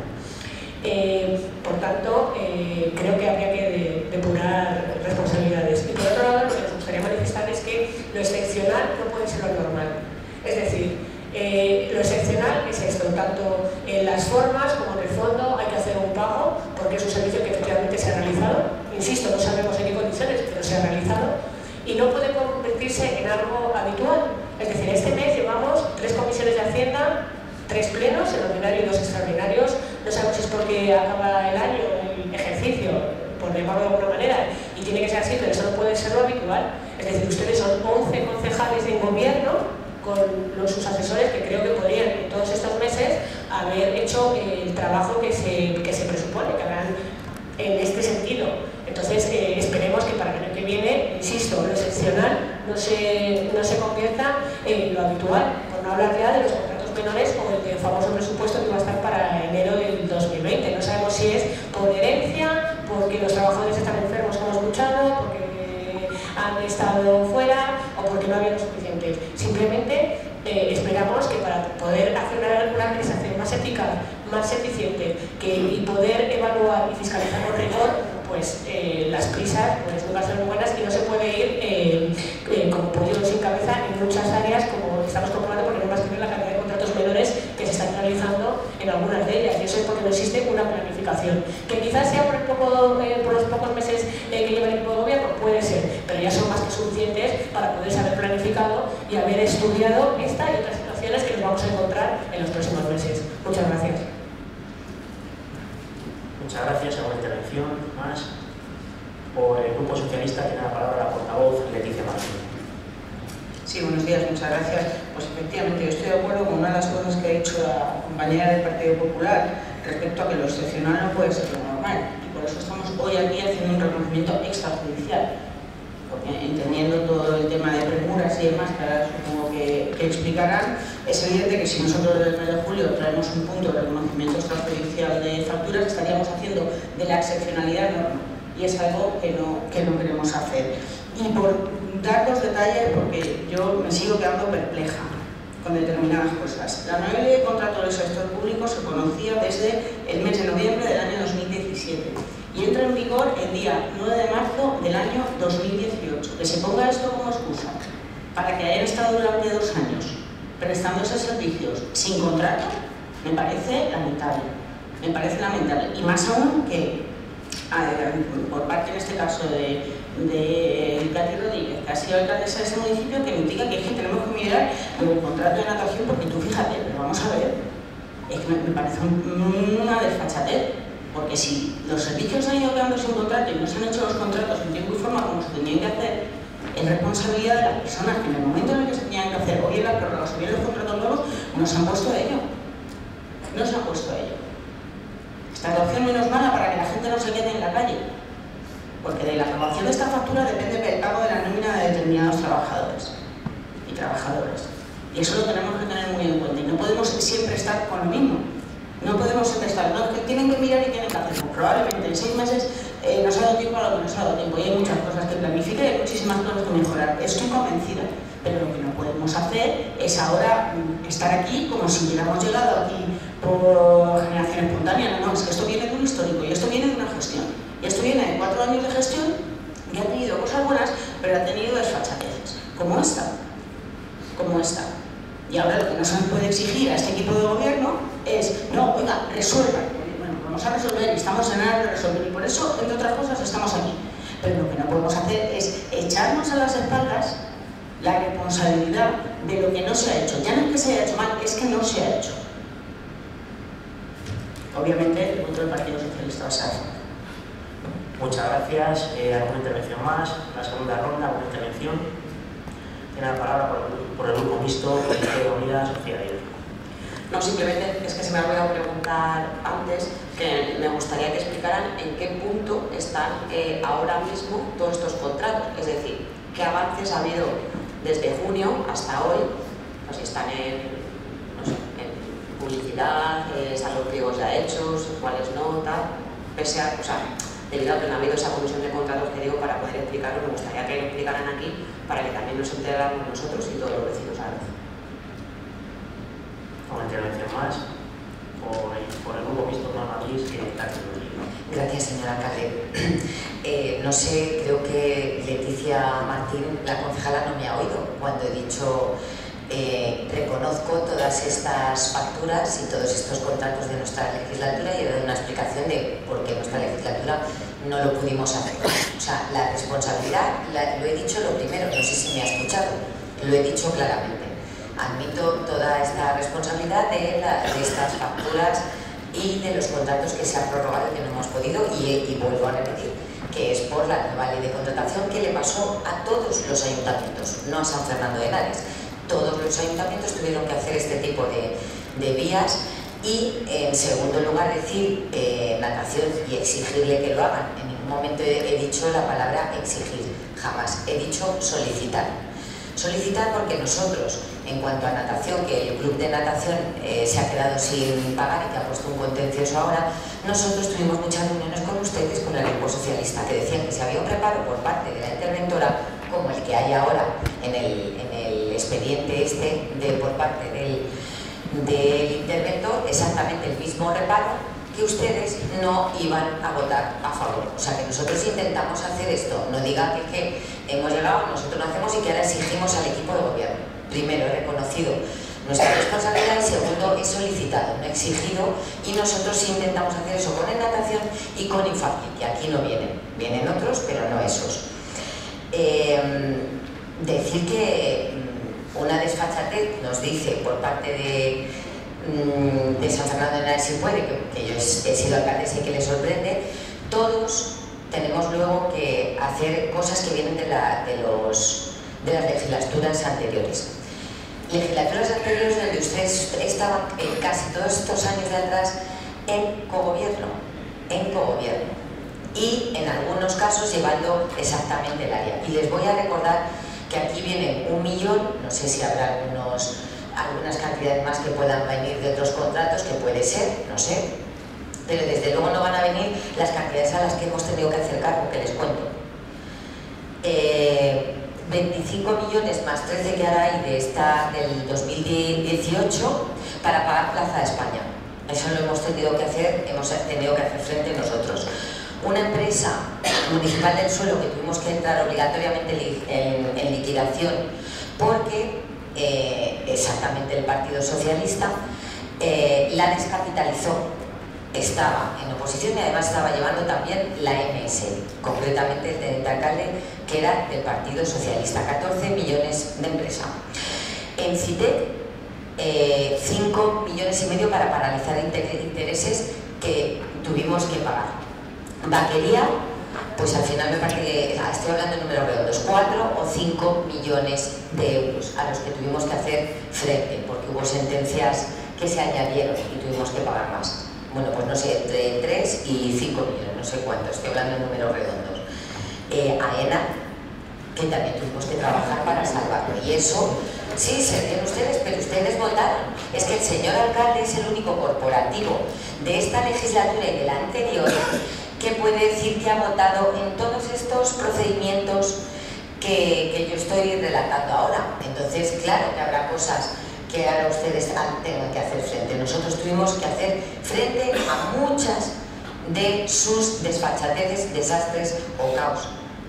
I: Eh, por tanto, eh, creo que habría que de, depurar responsabilidades. Y por otro lado, lo que nos gustaría manifestar es que lo excepcional no puede ser lo normal. Es decir, eh, lo excepcional es esto, tanto en las formas como en el fondo hay que hacer un pago porque es un servicio que efectivamente se ha realizado. Insisto, no sabemos en qué condiciones, pero se ha realizado y no puede convertirse en algo habitual. Es decir, este mes llevamos tres comisiones de Hacienda, tres plenos, el ordinario y dos extraordinarios. No sabemos si es porque acaba el año, el ejercicio, por llamarlo de alguna manera, y tiene que ser así, pero eso no puede ser lo habitual. Es decir, ustedes son once concejales de gobierno con los, sus asesores que creo que podrían en todos estos meses haber hecho el trabajo que se, que se presupone, que harán en este sentido. Entonces, eh, esperemos que para el año que viene, insisto, lo excepcional no se, no se convierta en lo habitual, por no hablar ya de los contratos menores o el famoso presupuesto que va a estar para enero del dos mil veinte. No sabemos si es por herencia, porque los trabajadores están enfermos, como hemos escuchado, porque han estado fuera o porque no había lo suficiente. Simplemente eficaz, más eficiente que, y poder evaluar y fiscalizar con rigor, pues eh, las prisas pues, nunca son buenas y no se puede ir eh, eh, como pollo sin cabeza en muchas áreas, como estamos comprobando, porque no más que ver la cantidad de contratos menores que se están realizando en algunas de ellas, y eso es porque no existe una planificación. Que quizás sea por, el poco, eh, por los pocos meses eh, que lleva el equipo de gobierno, puede ser, pero ya son más que suficientes para poderse haber planificado y haber estudiado esta y otras situaciones que nos vamos a encontrar en los próximos meses. Muchas gracias.
A: Muchas gracias. ¿Alguna intervención más? Por el Grupo Socialista tiene la palabra la portavoz Leticia Martín.
J: Sí, buenos días, muchas gracias. Pues efectivamente, yo estoy de acuerdo con una de las cosas que ha dicho la compañera del Partido Popular respecto a que lo excepcional no puede ser lo normal. Y por eso estamos hoy aquí haciendo un reconocimiento extrajudicial. Porque entendiendo todo el tema de premuras y demás, que ahora supongo que, que explicarán, es evidente que si nosotros desde el mes de julio traemos un punto de reconocimiento extrajudicial de facturas, estaríamos haciendo de la excepcionalidad norma. Y es algo que no, que no queremos hacer. Y por dar dos detalles, porque yo me sigo quedando perpleja con determinadas cosas. La nueva ley de contrato del sector público se conocía desde el mes de noviembre del año dos mil diecisiete y entra en vigor el día nueve de marzo del año dos mil dieciocho. Que se ponga esto como excusa para que hayan estado durante dos años prestando esos servicios sin contrato, me parece lamentable. Me parece lamentable. Y más aún que, por parte en este caso de, de Katy Rodríguez, que ha sido alcaldesa de ese municipio, que me indica que es que tenemos que mirar el contrato de natación, porque tú fíjate, pero vamos a ver, es que me, me parece una desfachatez, porque si los servicios han ido quedando sin contrato y no se han hecho los contratos en tiempo y forma como se tenían que hacer, es responsabilidad de las personas que en el momento en el que se tenían que hacer, o bien las prórrogas o bien los contratos nuevos, no se han puesto a ello. No se han puesto a ello. Esta es la opción menos mala para que la gente no se quede en la calle. Porque de la aprobación de esta factura depende el pago de la nómina de determinados trabajadores y trabajadoras. Y eso lo tenemos que tener muy en cuenta. Y no podemos siempre estar con lo mismo. No podemos siempre estar, no, que tienen que mirar y tienen que hacer. Pues probablemente en seis meses eh, nos ha dado tiempo a lo que nos ha dado tiempo. Y hay muchas cosas que planificar y hay muchísimas cosas que mejorar. Estoy convencida. Pero lo que no podemos hacer es ahora estar aquí como si hubiéramos llegado aquí por generación espontánea. No, no, es que esto viene de un histórico y esto viene de una gestión. Y esto viene de cuatro años de gestión que ha tenido cosas buenas, pero ha tenido desfachateces, como esta. Como esta. Y ahora lo que no se nos puede exigir a este equipo de gobierno es, no, oiga, resuelvan. Bueno, vamos a resolver y estamos en aras de resolver. Y por eso, entre otras cosas, estamos aquí. Pero lo que no podemos hacer es echarnos a las espaldas la responsabilidad de lo que no se ha hecho. Ya no es que se haya hecho mal, es que no se ha hecho. Obviamente, el voto del Partido Socialista va a ser.
A: Muchas gracias. Eh, ¿Alguna intervención más? La segunda ronda, ¿alguna intervención? Tiene la palabra por el, por el Grupo Mixto, Izquierda Unida, Sociedad Libre.
C: No, simplemente es que se me ha olvidado preguntar antes, que me gustaría que explicaran en qué punto están eh, ahora mismo todos estos contratos. Es decir, qué avances ha habido desde junio hasta hoy, pues si están en, no sé, en publicidad, eh, están los pliegos ya hechos, cuáles no, tal, pese a, o sea, debido a que no ha habido esa comisión de contratos que digo para poder explicarlo, me gustaría que lo explicaran aquí para que también nos enteráramos nosotros y todos los vecinos a la vez.
A: ¿Alguna intervención más? Por el, por el Grupo Mixto, Norma Gris y Katy Rodríguez.
F: Gracias, señora alcalde. Eh, no sé, creo que Leticia Martín, la concejala, no me ha oído cuando he dicho eh, reconozco todas estas facturas y todos estos contratos de nuestra legislatura y he dado una explicación de por qué nuestra legislatura no lo pudimos hacer. O sea, la responsabilidad, la, lo he dicho lo primero, no sé si me ha escuchado, lo he dicho claramente. Admito toda esta responsabilidad de, la, de estas facturas y de los contratos que se han prorrogado y que no hemos podido, y, y vuelvo a repetir, que es por la nueva ley de contratación que le pasó a todos los ayuntamientos, no a San Fernando de Henares. Todos los ayuntamientos tuvieron que hacer este tipo de, de vías y, en segundo lugar, decir eh, natación y exigirle que lo hagan. En ningún momento he, he dicho la palabra exigir, jamás. He dicho solicitar. Solicitar porque nosotros, en cuanto a natación, que el club de natación eh, se ha quedado sin pagar y que ha puesto un contencioso ahora, nosotros tuvimos muchas reuniones con ustedes, con el equipo socialista, que decían que si había un reparo por parte de la interventora, como el que hay ahora en el, en el expediente este, de, por parte del, del interventor exactamente el mismo reparo que ustedes no iban a votar a favor. O sea que nosotros intentamos hacer esto, no diga que, que hemos llegado, nosotros lo hacemos y que ahora exigimos al equipo de gobierno. Primero, he reconocido nuestra responsabilidad y segundo, he solicitado, no he exigido, y nosotros intentamos hacer eso con natación y con infancia, que aquí no vienen, vienen otros, pero no esos. Eh, decir que una desfachatez nos dice por parte de, de San Fernando de Henares, si puede, que, que yo he sido alcaldesa y que le sorprende, todos tenemos luego que hacer cosas que vienen de, la, de, los, de las legislaturas anteriores. Legislaturas anteriores donde ustedes estaban eh, casi todos estos años de atrás en cogobierno, en cogobierno y en algunos casos llevando exactamente el área. Y les voy a recordar que aquí vienen un millón, no sé si habrá algunos, algunas cantidades más que puedan venir de otros contratos, que puede ser, no sé, pero desde luego no van a venir las cantidades a las que hemos tenido que hacer cargo, que les cuento. Eh, veinticinco millones más trece que ahora hay de esta, del dos mil dieciocho para pagar Plaza de España. Eso lo hemos tenido que hacer, hemos tenido que hacer frente nosotros. Una empresa municipal del suelo que tuvimos que entrar obligatoriamente en, en liquidación porque eh, exactamente el Partido Socialista eh, la descapitalizó. Estaba en oposición y además estaba llevando también la M S, concretamente el teniente alcalde, que era del Partido Socialista, catorce millones de empresa. En CITEC, eh, cinco millones y medio para paralizar intereses que tuvimos que pagar. Vaquería, pues al final me parece que, estoy hablando de números redondos, cuatro o cinco millones de euros a los que tuvimos que hacer frente, porque hubo sentencias que se añadieron y tuvimos que pagar más. Bueno, pues no sé, entre tres y cinco millones, no sé cuánto, estoy hablando de números redondos. Eh, AENA, que también tuvimos que trabajar para salvarlo. Y eso, sí, se ríen ustedes, pero ustedes votaron. Es que el señor alcalde es el único corporativo de esta legislatura y de la anterior que puede decir que ha votado en todos estos procedimientos que, que yo estoy relatando ahora. Entonces, claro que habrá cosas que ahora ustedes tengan que hacer frente. Nosotros tuvimos que hacer frente a muchas de sus desfachateces, desastres o caos.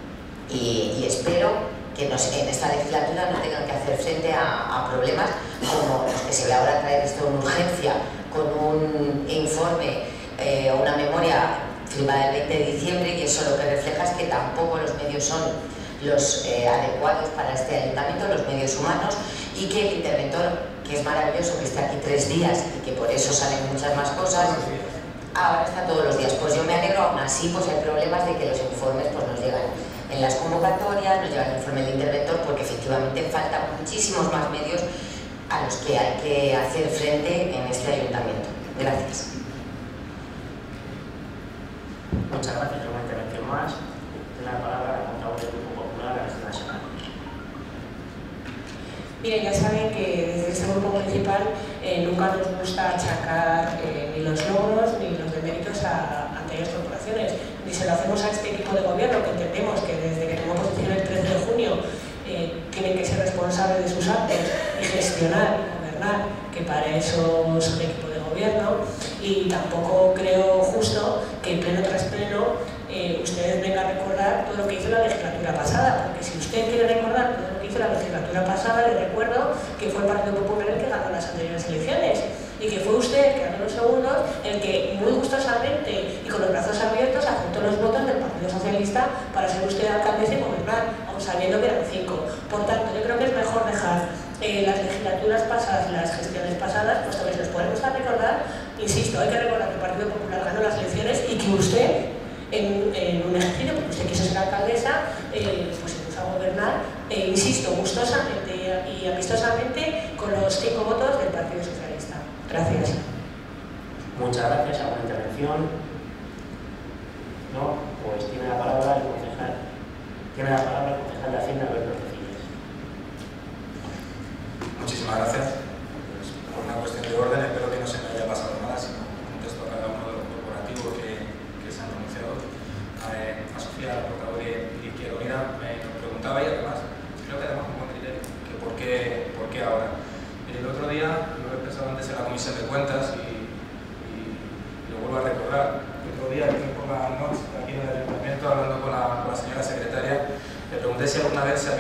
F: Y, y espero que nos, en esta legislatura no tengan que hacer frente a, a problemas como los que se ve ahora traer esto en urgencia, con un informe o eh, una memoria firmada el veinte de diciembre, y eso lo que refleja es que tampoco los medios son los eh, adecuados para este ayuntamiento, los medios humanos, y que el interventor, que es maravilloso que esté aquí tres días y que por eso salen muchas más cosas, ahora está todos los días. Pues yo me alegro, aún así pues hay problemas de que los informes pues nos llegan en las convocatorias, nos llega el informe del interventor, porque efectivamente faltan muchísimos más medios a los que hay que hacer frente en este ayuntamiento. Gracias.
A: Muchas gracias. Una intervención más. Tiene la palabra la portavoz del Grupo Popular, Araceli Nacional.
I: Miren, ya saben que desde este grupo municipal eh, nunca nos gusta achacar eh, ni los logros ni los deméritos a anteriores corporaciones, ni se lo hacemos a este equipo de gobierno, que entendemos que desde que tomó posesión el trece de junio eh, tienen que ser responsables de sus actos y gestionar y gobernar, que para eso son equipo de gobierno. Y tampoco creo justo que pleno tras pleno eh, ustedes vengan a recordar todo lo que hizo la legislatura pasada, porque si usted quiere recordar todo lo que hizo la legislatura pasada, le recuerdo que fue el Partido Popular el que ganó las anteriores elecciones y que fue usted, que ganó los segundos, el que muy gustosamente y con los brazos abiertos aceptó los votos del Partido Socialista para ser usted alcaldesa y gobernar, aun sabiendo que eran cinco. Por tanto, yo creo que es mejor dejar eh, las legislaturas pasadas y las gestiones pasadas, puesto que se los podemos recordar. Insisto, hay que recordar que el Partido Popular ganó las elecciones y que usted, en, en un ejercicio, porque usted quiso ser alcaldesa, eh, pues se puso a gobernar, eh, insisto, gustosamente y amistosamente con los cinco votos del Partido Socialista. Gracias.
A: Muchas gracias. ¿Alguna intervención? No, pues tiene la palabra el concejal. Tiene la palabra el concejal de Hacienda, Alberto Cecillas.
B: Muchísimas gracias. Pues, por una cuestión de orden, espero que no se me haya pasado nada, sino contesto a cada uno de los corporativos que, que se han pronunciado. A, eh, a Sofía, la portavoz de Izquierda Unida, me preguntaba, y además, creo que además con buen criterio, que por qué, por qué ahora. El otro día, lo he pensado antes en la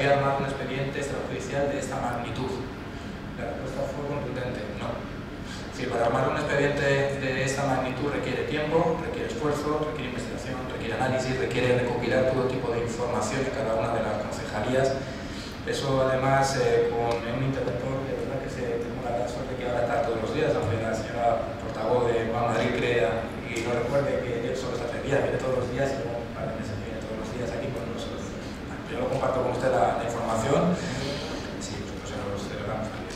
B: gustaría armar un expediente extrajudicial de esta magnitud? La respuesta fue contundente, no. Es decir, para armar un expediente de esta magnitud requiere tiempo, requiere esfuerzo, requiere investigación, requiere análisis, requiere recopilar todo tipo de información de cada una de las concejalías. Eso además eh, con un interventor de verdad que se tengo la suerte que ahora está todos los días, aunque la señora portavoz de Más Madrid crea y no recuerde que él solo está tres días, viene todos los días y luego un par de meses viene todos los días aquí con nosotros. Yo lo comparto con usted la, la información, sí, nosotros se los celebramos también.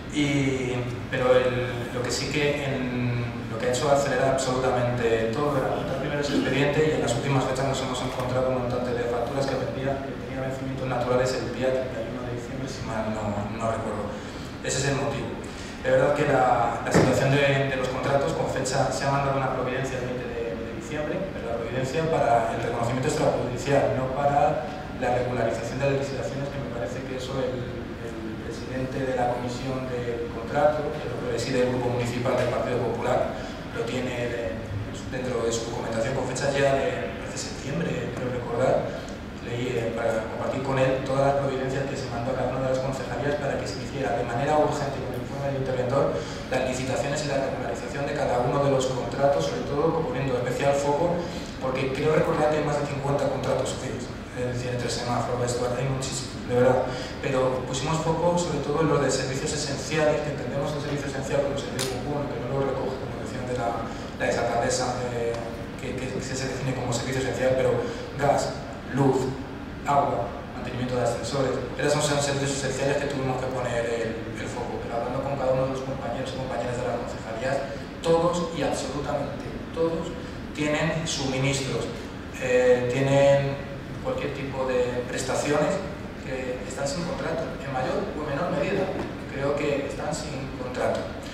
B: Y, pero el, lo que sí que en, lo que ha hecho acelerar absolutamente todo era apuntar primero ese expediente, y en las últimas fechas nos hemos encontrado un montón de facturas que vendían vencimientos naturales el día treinta y uno de diciembre, si mal no, no recuerdo. Ese es el motivo. Es verdad que la, la situación de, de los contratos, con fecha, se ha mandado una providencia el veinte de, de diciembre, pero la providencia para el reconocimiento extrajudicial, no para la regularización de las licitaciones, que me parece que eso el, el presidente de la comisión de contrato, que lo preside el grupo municipal del Partido Popular, lo tiene de, dentro de su documentación con fecha ya de, de septiembre, creo recordar. Leí eh, para compartir con él todas las providencias que se mandó a cada una de las concejalías para que se hiciera de manera urgente con el informe del interventor las licitaciones y la regularización de cada uno de los contratos, sobre todo poniendo especial foco, porque creo recordar que hay más de cincuenta contratos sociales, es decir, entre semáforos, esto hay muchísimo, de verdad, pero pusimos foco sobre todo en los de servicios esenciales, que entendemos el servicio esencial como servicio común, que no lo recoge, como decían de la, la exalcaldesa, eh, que, que, que se define como servicio esencial, pero gas, luz, agua, mantenimiento de ascensores, esos son servicios esenciales que tuvimos que poner el, el foco, pero hablando con cada uno de los compañeros y compañeras de las concejalías, todos y absolutamente todos tienen suministros, eh, tienen cualquier tipo de prestaciones que están sin contrato, en mayor o menor medida, creo que están sin contrato.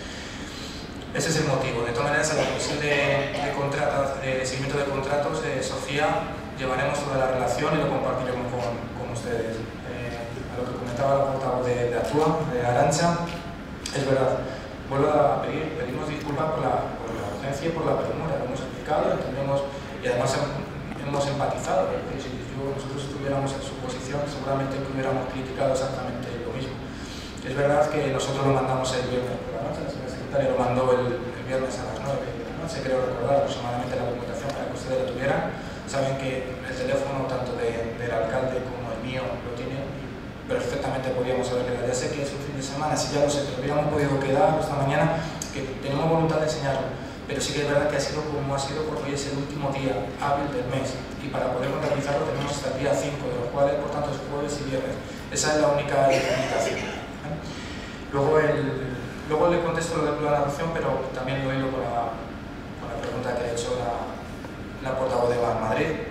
B: Ese es el motivo. De todas maneras, a la comisión de, de, contratos, de seguimiento de contratos, eh, Sofía, llevaremos toda la relación y lo compartiremos con, con ustedes. Eh, a lo que comentaba la portavoz de, de Actúa, de Arantxa, es verdad, vuelvo a pedir, pedimos disculpas por la, por la urgencia y por la premura, lo hemos explicado, lo entendemos y además hemos empatizado, porque si yo, nosotros estuviéramos en su posición seguramente que hubiéramos criticado exactamente lo mismo. Es verdad que nosotros lo mandamos el viernes por la noche, la señora secretaria lo mandó el, el viernes a las nueve de la noche, creo recordar aproximadamente la documentación para que ustedes lo tuvieran. Saben que el teléfono tanto de, del alcalde como el mío lo tienen y perfectamente podíamos haber quedado. Ya sé que es un fin de semana, si ya lo sé, pero hubiéramos podido quedar esta mañana, que tenemos voluntad de enseñarlo, pero sí que es verdad que ha sido como ha sido porque hoy es el último día hábil del mes y para poder contabilizarlo tenemos hasta el día cinco, de los cuales por tanto es jueves y viernes. Esa es la única limitación. ¿eh? Luego, el, luego le contesto lo del plan de adopción, pero también lo hilo con la, con la pregunta que ha hecho la la portavoz de Más Madrid,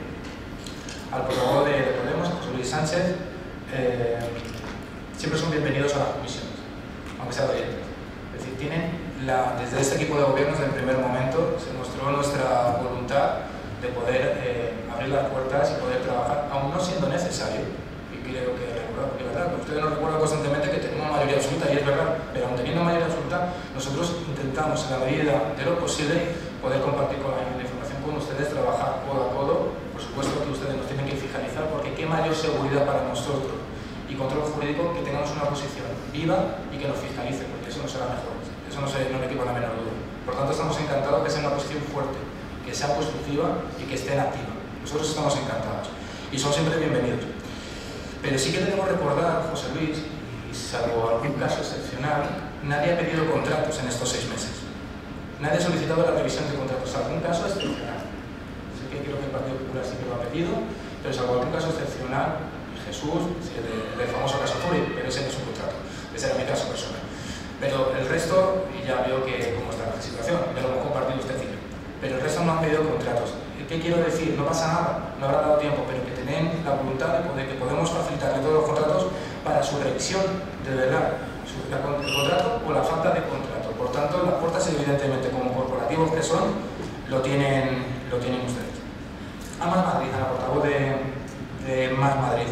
B: al portavoz de Podemos, José Luis Sánchez, eh, siempre son bienvenidos a las comisiones, aunque sea de oyentes. Es decir, tienen la, desde este equipo de gobierno, desde el primer momento, se mostró nuestra voluntad de poder eh, abrir las puertas y poder trabajar, aún no siendo necesario, y creo que recordar, porque es verdad, ustedes nos recuerdan constantemente que tenemos mayoría absoluta, y es verdad, pero aún teniendo mayoría absoluta, nosotros intentamos, en la medida de lo posible, poder compartir con la información con ustedes, trabajar codo a codo. Por supuesto que ustedes nos tienen que fiscalizar, porque qué mayor seguridad para nosotros y control jurídico que tengamos una posición viva y que nos fiscalice, porque eso no será mejor, eso no, se, no le quepa la menor duda. Por tanto, estamos encantados que sea una posición fuerte, que sea constructiva y que esté en activa. Nosotros estamos encantados y son siempre bienvenidos. Pero sí que debemos recordar, José Luis, y salvo algún caso excepcional, nadie ha pedido contratos en estos seis meses. Nadie ha solicitado la revisión de contratos, algún caso excepcional. Sé que creo que el Partido Popular sí que lo ha pedido, pero salvo algún caso excepcional, Jesús, el, el famoso caso Furi, pero ese no es un contrato, ese era mi caso personal. Pero el resto, y ya veo que cómo está la situación, ya lo hemos compartido usted y yo, pero el resto no han pedido contratos. ¿Qué quiero decir? No pasa nada, no habrá dado tiempo, pero que tienen la voluntad de poder, que podemos facilitarle todos los contratos para su revisión, de verdad, su, la, el contrato o la falta de contrato. Por tanto, las puertas, evidentemente, como corporativos que son, lo tienen, lo tienen ustedes. A Más Madrid, a la portavoz de, de Más Madrid.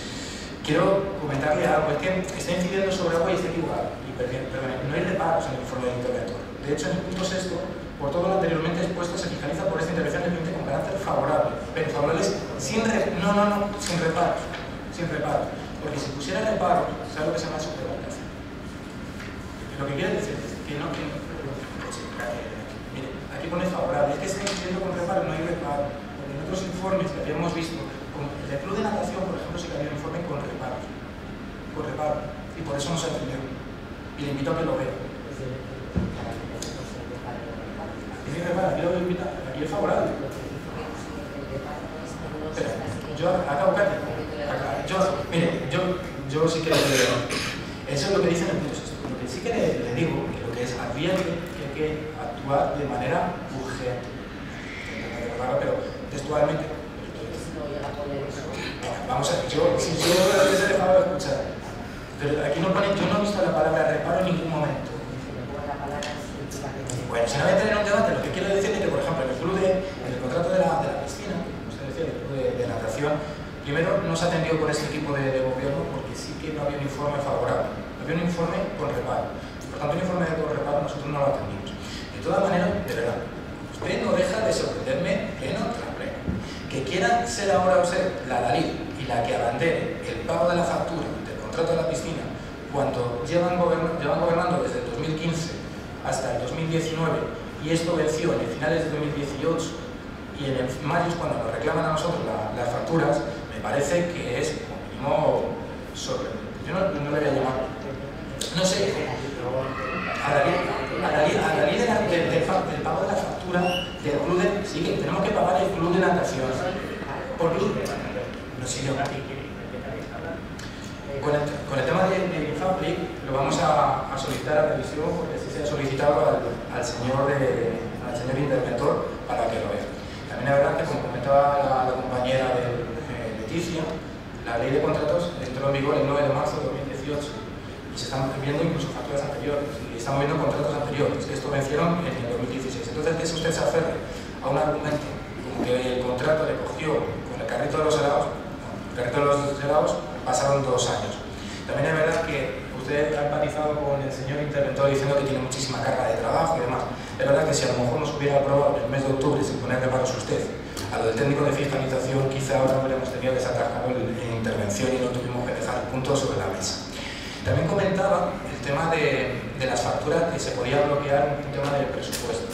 B: Quiero comentarle algo, es que está incidiendo sobre algo y está equivocado. Y perdón, no hay reparos en el informe del interventor. De hecho, en el punto sexto, por todo lo anteriormente expuesto, se finaliza por esta intervención del cliente con carácter favorable, pero favorables sin, re, no, no, no, sin reparos, sin reparos. Porque si pusiera reparo, ¿sabes lo que se llama sobrevalorización? Lo que quiere decir es que no... Que no mire, aquí pone favorable, es que está diciendo con reparo, no hay reparo. Porque en otros informes que habíamos visto, con el club de natación, por ejemplo, sí que había un informe con reparo. Con reparo. Y por eso no se atendió. Y le invito a que lo vea. Tiene reparo, aquí lo invito, aquí es favorable. Pero, yo acabo casi. Yo, mire, yo, yo sí que le digo, eso es lo que dicen en muchos estudios. Lo que sí que le, le digo, que lo que es advierte que hay que actuar de manera urgente. Pero textualmente. Vamos a ver, yo, si yo les he dejado de escuchar, pero aquí no pone, yo no he visto la palabra reparo en ningún momento. Bueno, si no voy a tener un debate, lo que quiero decir es que, por ejemplo, en el, club de, en el contrato de la, de la piscina, como usted decía, el club de, de natación, primero no se atendió por este equipo de, de gobierno porque sí que no había un informe favorable, había un informe con reparo. Por tanto, un informe con reparo nosotros no lo atendimos. De todas maneras, de verdad, usted no deja de sorprenderme pleno tras pleno. Que quiera ser ahora usted la Dalí y la que abandere el pago de la factura del contrato de la piscina cuando llevan, gobern llevan gobernando desde el dos mil quince hasta el dos mil diecinueve y esto venció en el finales de dos mil dieciocho y en el mayo es cuando nos reclaman a nosotros la, las facturas, me parece que es como mínimo sorprendente. Yo no, no le voy a llamar, no sé, a la ley, a la ley, a la ley de la, del, del, del pago de la factura del club de, sí que tenemos que pagar el club de natación. ¿Por qué? No sé yo. Con el, con el tema de, de Infaplic lo vamos a, a solicitar a revisión porque así se ha solicitado al, al, señor de, al señor interventor para que lo vea. También es verdad que, como comentaba la, la compañera de, de Leticia, la ley de contratos entró en vigor el nueve de marzo de dos mil dieciocho y se están viendo incluso facturas anteriores y estamos viendo contratos anteriores que esto vencieron en el dos mil dieciséis. Entonces, que si usted se aferre a un argumento como que el contrato le cogió con el carrito de los helados, el carrito de los helados pasaron dos años. También es verdad que usted ha empatizado con el señor interventor diciendo que tiene muchísima carga de trabajo y demás. Es verdad que si a lo mejor nos hubiera aprobado en el mes de octubre sin poner reparos usted a lo del técnico de fiscalización, quizá ahora hubiéramos tenido desatascado en intervención y no tuvimos que dejar puntos sobre la mesa. También comentaba el tema de, de las facturas que se podía bloquear un tema del presupuesto.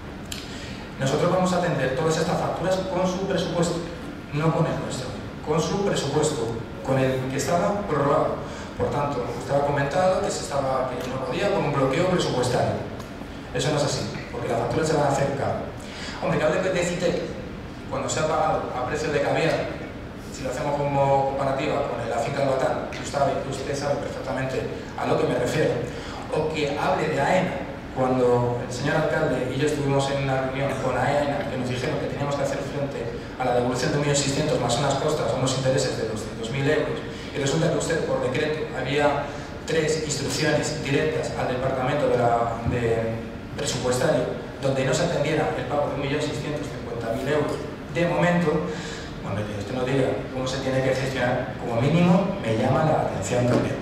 B: Nosotros vamos a atender todas estas facturas con su presupuesto, no con el nuestro, con su presupuesto, con el que estaba prorrogado. Por tanto, usted ha comentado que se estaba que no podía con un bloqueo presupuestario. Eso no es así, porque las facturas se van a hacer cargo. Hombre, que hable de CITEC, cuando se ha pagado a precio de caviar, si lo hacemos como comparativa con la finca del Batán, usted sabe, usted sabe perfectamente a lo que me refiero, o que hable de AENA, cuando el señor alcalde y yo estuvimos en una reunión con AENA, que nos dijeron que teníamos que hacer frente a la devolución de un millón seiscientos mil más unas costas, unos intereses de doscientos mil euros, y resulta que usted, por decreto, había tres instrucciones directas al departamento de la, de presupuestario, donde no se atendiera el pago de un millón seiscientos cincuenta mil euros de momento. Bueno, que usted nos diga cómo se tiene que gestionar, como mínimo me llama la atención también.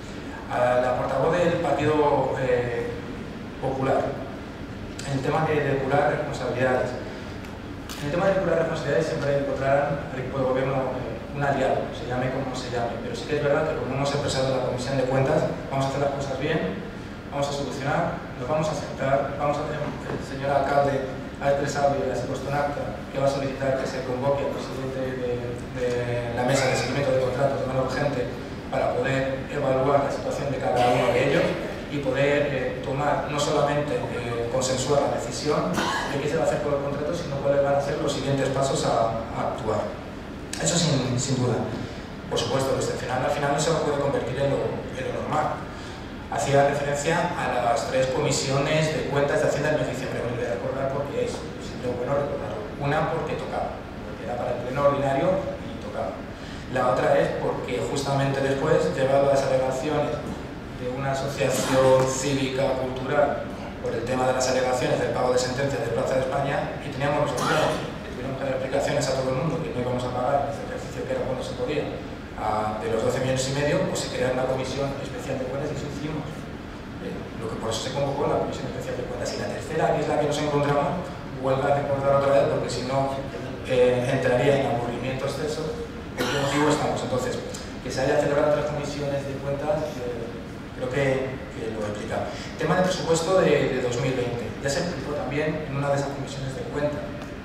B: A la portavoz del Partido eh, Popular, en el tema de depurar responsabilidades. En el tema de depurar responsabilidades siempre encontrarán al equipo de gobierno eh, un aliado, se llame como se llame, pero sí que es verdad que como hemos expresado en la Comisión de Cuentas, vamos a hacer las cosas bien, vamos a solucionar, nos vamos a sentar, vamos a tener, el señor alcalde ha expresado y ha puesto un acta que va a solicitar que se convoque al presidente de, de la mesa de seguimiento de contratos de manera urgente para poder evaluar la situación de cada uno de ellos y poder eh, tomar, no solamente eh, consensuar la decisión de qué se va a hacer con los contratos, sino cuáles van a ser los siguientes pasos a, a actuar. Eso sin, sin duda. Por supuesto, lo excepcional al final no se puede convertir en lo, en lo normal. Hacía referencia a las tres comisiones de cuentas de Hacienda del mes de diciembre. Me voy a recordar porque es siempre bueno recordarlo. Una porque tocaba, porque era para el pleno ordinario y tocaba. La otra es porque justamente después, llevado las alegaciones de una asociación cívica cultural por el tema de las alegaciones del pago de sentencias de Plaza de España, y teníamos los opciones, que tuvieron que dar explicaciones a todo el mundo que no íbamos a pagar en ese ejercicio que era cuando se podía, a, de los doce millones y medio, pues se crea una comisión especial de cuentas y eso hicimos. Eh, lo que por eso se convocó la comisión especial de cuentas. Y la tercera, que es la que nos encontramos, vuelvo a recordar otra vez, porque si no eh, entraría en aburrimiento exceso. ¿Por qué motivo estamos? Entonces, Que se haya celebrado tres comisiones de cuentas, eh, creo que, que lo explica. Tema de presupuesto de, de dos mil veinte. Ya se explicó también en una de esas comisiones de cuentas.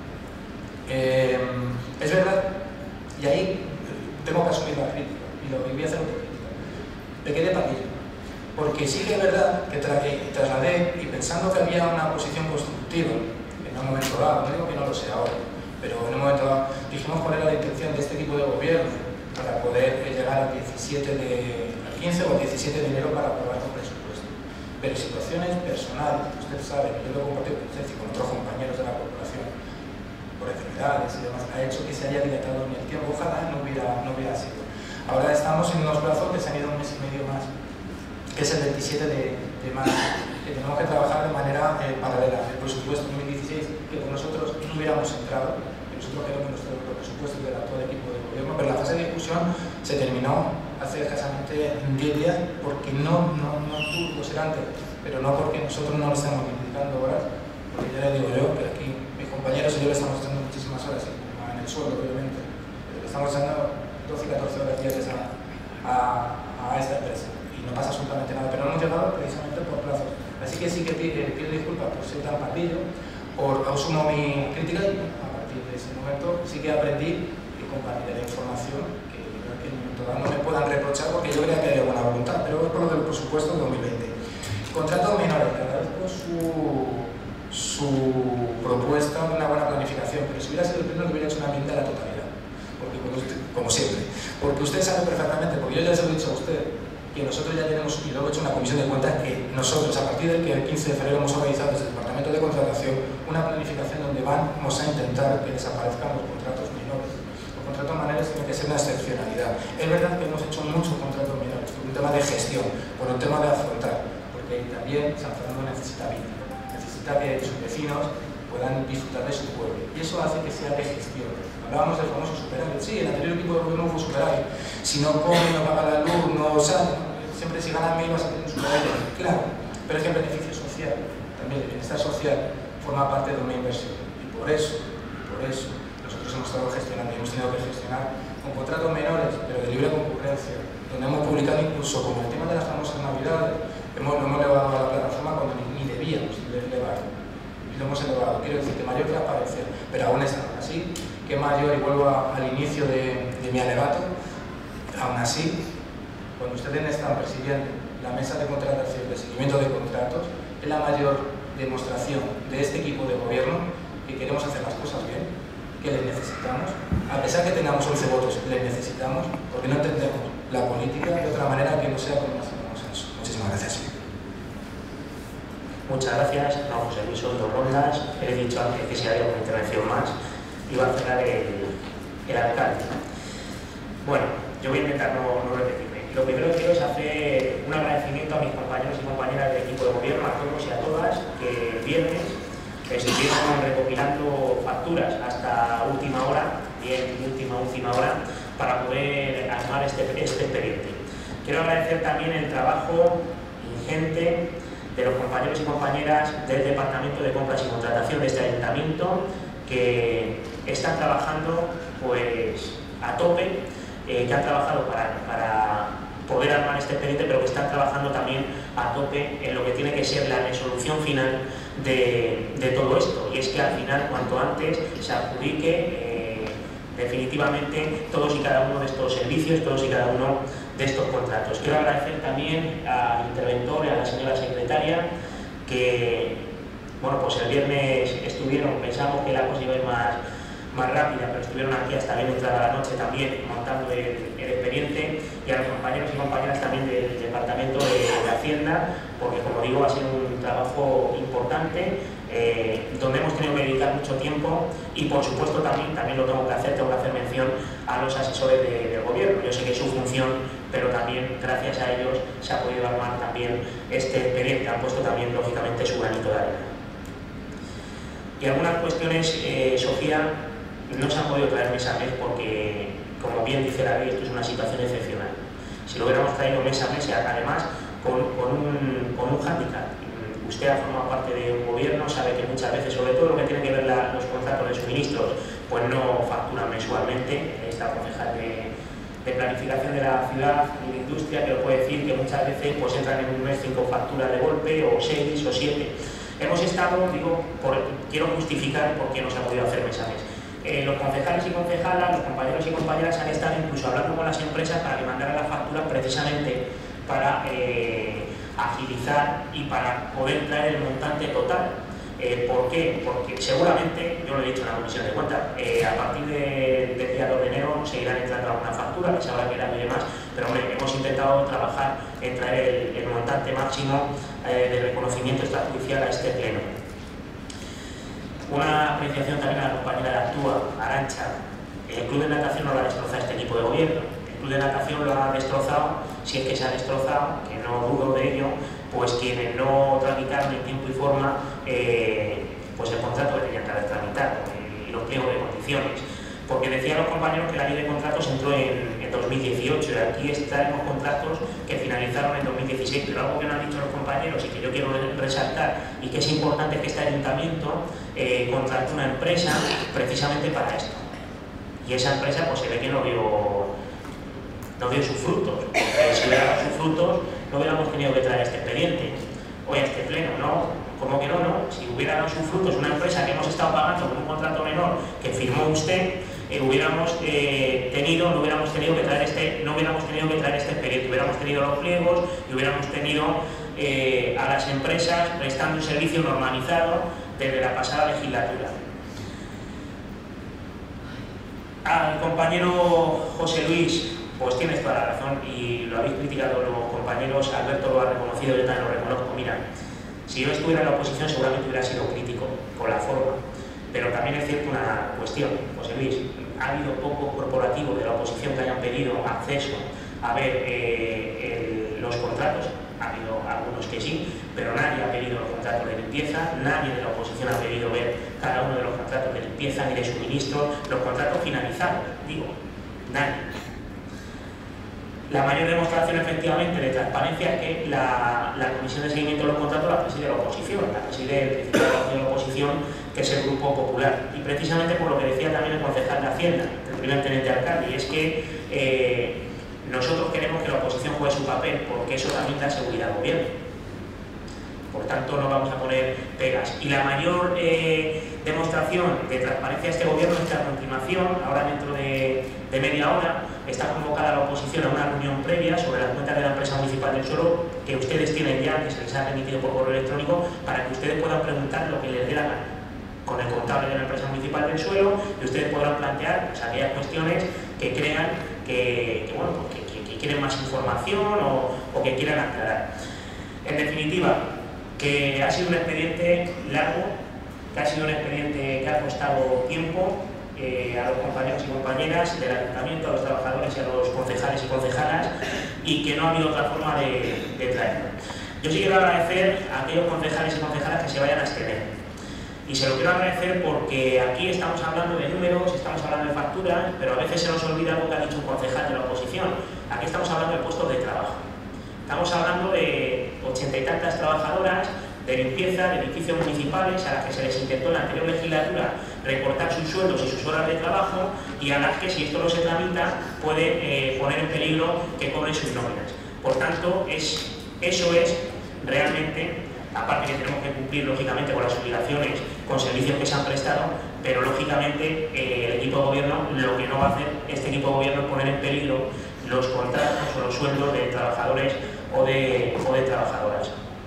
B: Eh, es verdad, y ahí tengo que asumir la crítica, y lo voy a hacer autocrítica. Pequé de patilla. Porque sí que es verdad que tra que trasladé, y pensando que había una posición constructiva, en un momento dado, no digo que no lo sea ahora, pero en un momento dado dijimos cuál era la intención de este tipo de gobierno para poder llegar al diecisiete de, al quince o al diecisiete de enero para aprobar un presupuesto. Pero situaciones personales, usted sabe, que yo lo he compartido con usted y con otros compañeros de la corporación, por enfermedades y demás, ha hecho que se haya dilatado en el tiempo. Ojalá no hubiera, no hubiera sido. Ahora estamos en unos plazos que se han ido un mes y medio más, que es el veintisiete de, de marzo, que tenemos que trabajar de manera eh, paralela. El presupuesto dos mil dieciséis, que con nosotros no hubiéramos entrado, que nosotros queremos nuestro presupuesto del actual equipo de gobierno, pero la fase de discusión se terminó hace escasamente diez días porque no, no, no pudo ser antes, pero no porque nosotros no lo estamos criticando horas, porque ya le digo yo que aquí mis compañeros y yo le estamos echando muchísimas horas en el sueldo, obviamente, pero le estamos echando doce y catorce horas diarias a, a, a esta empresa. No pasa absolutamente nada, pero no hemos llegado precisamente por plazos. Así que sí que pido, pido disculpas por ser tan pardillo, por asumo mi crítica y a partir de ese momento sí que aprendí y compartiré la información que, que en un momento dado no me puedan reprochar porque yo creía que había buena voluntad, pero es por lo del presupuesto dos mil veinte. Contratos menores, te agradezco su, su propuesta de una buena planificación, pero si hubiera sido el pleno que hubiera hecho una enmienda a la totalidad, porque usted, como siempre, porque usted sabe perfectamente, porque yo ya se lo he dicho a usted, que nosotros ya tenemos, y luego he hecho una comisión de cuentas, que nosotros, a partir del que el quince de febrero hemos organizado desde el Departamento de Contratación una planificación donde vamos a intentar que desaparezcan los contratos menores. Los contratos menores tienen que ser una excepcionalidad. Es verdad que hemos hecho muchos contratos menores por un tema de gestión, por un tema de afrontar, porque también San Fernando necesita vida, necesita que sus vecinos puedan disfrutar de su pueblo, y eso hace que sea de gestión. Hablábamos del famoso superávit. Sí, el anterior equipo de gobierno fue superávit. Si no come, no paga la luz, no sale, siempre si ganas mil vas a tener un superávit. Claro, pero es que el beneficio social, también el bienestar social, forma parte de una inversión. Y por eso, por eso, nosotros hemos estado gestionando y hemos tenido que gestionar con contratos menores, pero de libre concurrencia, donde hemos publicado incluso como el tema de las famosas navidades, hemos, lo hemos elevado a la plataforma cuando ni, ni debíamos elevarlo. Y lo hemos elevado. Quiero decir que mayor transparencia, pero aún está así. Que mayor, y vuelvo a, al inicio de, de mi alegato, aún así, cuando ustedes están persiguiendo la mesa de contratación, de seguimiento de contratos, es la mayor demostración de este equipo de gobierno que queremos hacer las cosas bien, que les necesitamos, a pesar que tengamos once votos, les necesitamos, porque no entendemos la política de otra manera que no sea con más consenso. Muchísimas gracias.
A: Muchas gracias. No, José Luis, son dos rondas. He dicho antes que si había una intervención más, iba a cerrar el, el alcalde. Bueno, yo voy a intentar no, no repetirme. Lo primero que quiero es hacer un agradecimiento a mis compañeros y compañeras del equipo de gobierno, a todos y a todas, que el viernes estuvieron recopilando facturas hasta última hora, bien última, última hora, para poder armar este, este expediente. Quiero agradecer también el trabajo ingente de los compañeros y compañeras del Departamento de Compras y Contratación de este Ayuntamiento, que están trabajando pues a tope, eh, que han trabajado para, para poder armar este expediente, pero que están trabajando también a tope en lo que tiene que ser la resolución final de, de todo esto, y es que al final, cuanto antes se adjudique eh, definitivamente todos y cada uno de estos servicios, todos y cada uno de estos contratos. Quiero agradecer también al interventor y a la señora secretaria que, bueno, pues el viernes estuvieron, pensamos que la cosa iba a ir más, más rápida, pero estuvieron aquí hasta bien entrada la noche también montando el, el expediente, y a los compañeros y compañeras también del Departamento de, de Hacienda, porque como digo, ha sido un trabajo importante, eh, donde hemos tenido que dedicar mucho tiempo, y por supuesto también, también lo tengo que hacer, tengo que hacer mención a los asesores de, del gobierno. Yo sé que es su función, pero también gracias a ellos se ha podido armar también este expediente, han puesto también lógicamente su granito de arena. Y algunas cuestiones, eh, Sofía, no se han podido traer mes a mes porque, como bien dice la ley, esto es una situación excepcional. Si lo hubiéramos traído mes a mes, además con, con, un, con un hándicap. Usted ha formado parte de un gobierno, sabe que muchas veces, sobre todo lo que tiene que ver la, los contratos de suministros, pues no facturan mensualmente. Esta concejal de, de planificación de la ciudad y de industria, que lo puede decir que muchas veces pues entran en un mes cinco facturas de golpe, o seis o siete. Hemos estado, digo, por, quiero justificar por qué no se ha podido hacer mes a mes. Eh, los concejales y concejalas, los compañeros y compañeras han estado incluso hablando con las empresas para que mandaran las facturas precisamente para eh, agilizar y para poder traer el montante total. Eh, ¿Por qué? Porque seguramente, yo lo he dicho en la comisión de cuentas, eh, a partir de, del día dos de enero seguirán entrando algunas facturas, que se habrá que ir y demás, pero hombre, hemos intentado trabajar en traer el, el montante máximo eh, de reconocimiento extrajudicial a este pleno. Una apreciación también a la compañera de Actúa, Arantxa. El club de natación no lo ha destrozado este equipo de gobierno. El club de natación lo ha destrozado, si es que se ha destrozado, que no dudo de ello, pues quienes no tramitaron en tiempo y forma eh, pues el contrato que tenían que haber tramitado y los pliegos de condiciones. Porque decían los compañeros que la ley de contratos entró en, en dos mil dieciocho y aquí están los contratos que finalizaron en dos mil dieciséis, pero algo que no han dicho los compañeros y que yo quiero resaltar y que es importante, que este ayuntamiento eh, contrató una empresa precisamente para esto. Y esa empresa pues se ve que no dio, no dio sus frutos, porque si hubiera dado sus frutos no hubiéramos tenido que traer este expediente hoy a este pleno, ¿no? ¿Cómo que no, no? Si hubiera dado sus frutos una empresa que hemos estado pagando con un contrato menor que firmó usted, eh, hubiéramos eh, tenido, no hubiéramos tenido que traer este, no hubiéramos tenido que traer este expediente, hubiéramos tenido los pliegos y hubiéramos tenido eh, a las empresas prestando un servicio normalizado desde la pasada legislatura. Al compañero José Luis, pues tienes toda la razón y lo habéis criticado los compañeros, Alberto lo ha reconocido, yo también lo reconozco. Mira, si yo estuviera en la oposición seguramente hubiera sido crítico con la forma, pero también es cierto una cuestión, José Luis, ha habido pocos corporativos de la oposición que hayan pedido acceso a ver eh, el, los contratos, ha habido algunos que sí, pero nadie ha pedido los contratos de limpieza, nadie de la oposición ha pedido ver cada uno de los contratos de limpieza ni de suministro, los contratos finalizados, digo, nadie. La mayor demostración efectivamente de transparencia es que la, la comisión de seguimiento de los contratos la preside la oposición, la preside el principal partido de la oposición, que es el Grupo Popular. Y precisamente por lo que decía también el concejal de Hacienda, el primer teniente alcalde, y es que eh, nosotros queremos que la oposición juegue su papel, porque eso también da seguridad al gobierno. Por tanto, no vamos a poner pegas. Y la mayor eh, demostración de transparencia de este gobierno es que a continuación, ahora dentro de, de media hora, está convocada la oposición a una reunión previa sobre las cuentas de la empresa municipal del suelo, que ustedes tienen ya, que se les ha remitido por correo electrónico, para que ustedes puedan preguntar lo que les dé la gana con el contable de la empresa municipal del suelo, y ustedes podrán plantear pues, aquellas cuestiones que crean que, que, bueno, pues, que, que, que quieren más información o, o que quieran aclarar. En definitiva, que ha sido un expediente largo, que ha sido un expediente que ha costado tiempo eh, a los compañeros y compañeras del ayuntamiento, a los trabajadores y a los concejales y concejalas, y que no ha habido otra forma de, de traerlo. Yo sí quiero agradecer a aquellos concejales y concejalas que se vayan a abstener. Y se lo quiero agradecer porque aquí estamos hablando de números, estamos hablando de facturas, pero a veces se nos olvida algo que ha dicho un concejal de la oposición. Aquí estamos hablando de puestos de trabajo. Estamos hablando de ochenta y tantas trabajadoras de limpieza de edificios municipales a las que se les intentó en la anterior legislatura recortar sus sueldos y sus horas de trabajo, y a las que, si esto no se tramita, puede eh, poner en peligro que cobren sus nóminas. Por tanto, es, eso es realmente, aparte que tenemos que cumplir lógicamente con las obligaciones con servicios que se han prestado, pero lógicamente eh, el equipo de gobierno lo que no va a hacer este equipo de gobierno es poner en peligro los contratos o los sueldos de trabajadores o de, o de trabajadoras.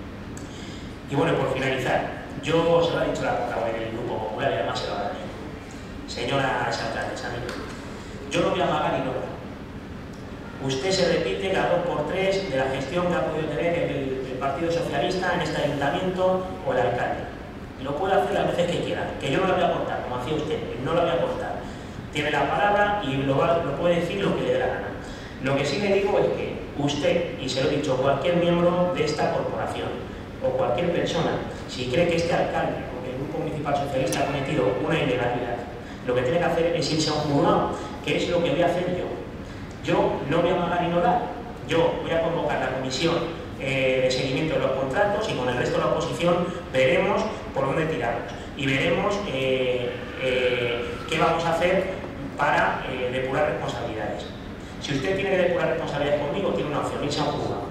A: Y bueno, por finalizar, yo se lo ha dicho la portavoz del Grupo Popular y además se lo ha dado. Señora alcaldesa, yo no voy a amagar y no. Usted se repite cada dos por tres de la gestión que ha podido tener el, el Partido Socialista en este ayuntamiento o el alcalde. Lo puede hacer las veces que quiera, que yo no la voy a aportar, como hacía usted, no la voy a aportar. Tiene la palabra y lo, va, lo puede decir lo que le dé la gana. Lo que sí le digo es que usted, y se lo he dicho, cualquier miembro de esta corporación o cualquier persona, si cree que este alcalde o que el Grupo Municipal Socialista ha cometido una ilegalidad, lo que tiene que hacer es irse a un juzgado, que es lo que voy a hacer yo. Yo no voy a amagar y no dar. Yo voy a convocar la comisión eh, de seguimiento de los contratos y con el resto de la oposición veremos por dónde tiramos y veremos eh, eh, qué vamos a hacer para eh, depurar responsabilidades. Si usted tiene que depurar responsabilidades conmigo, tiene una opción, irse a un juzgado.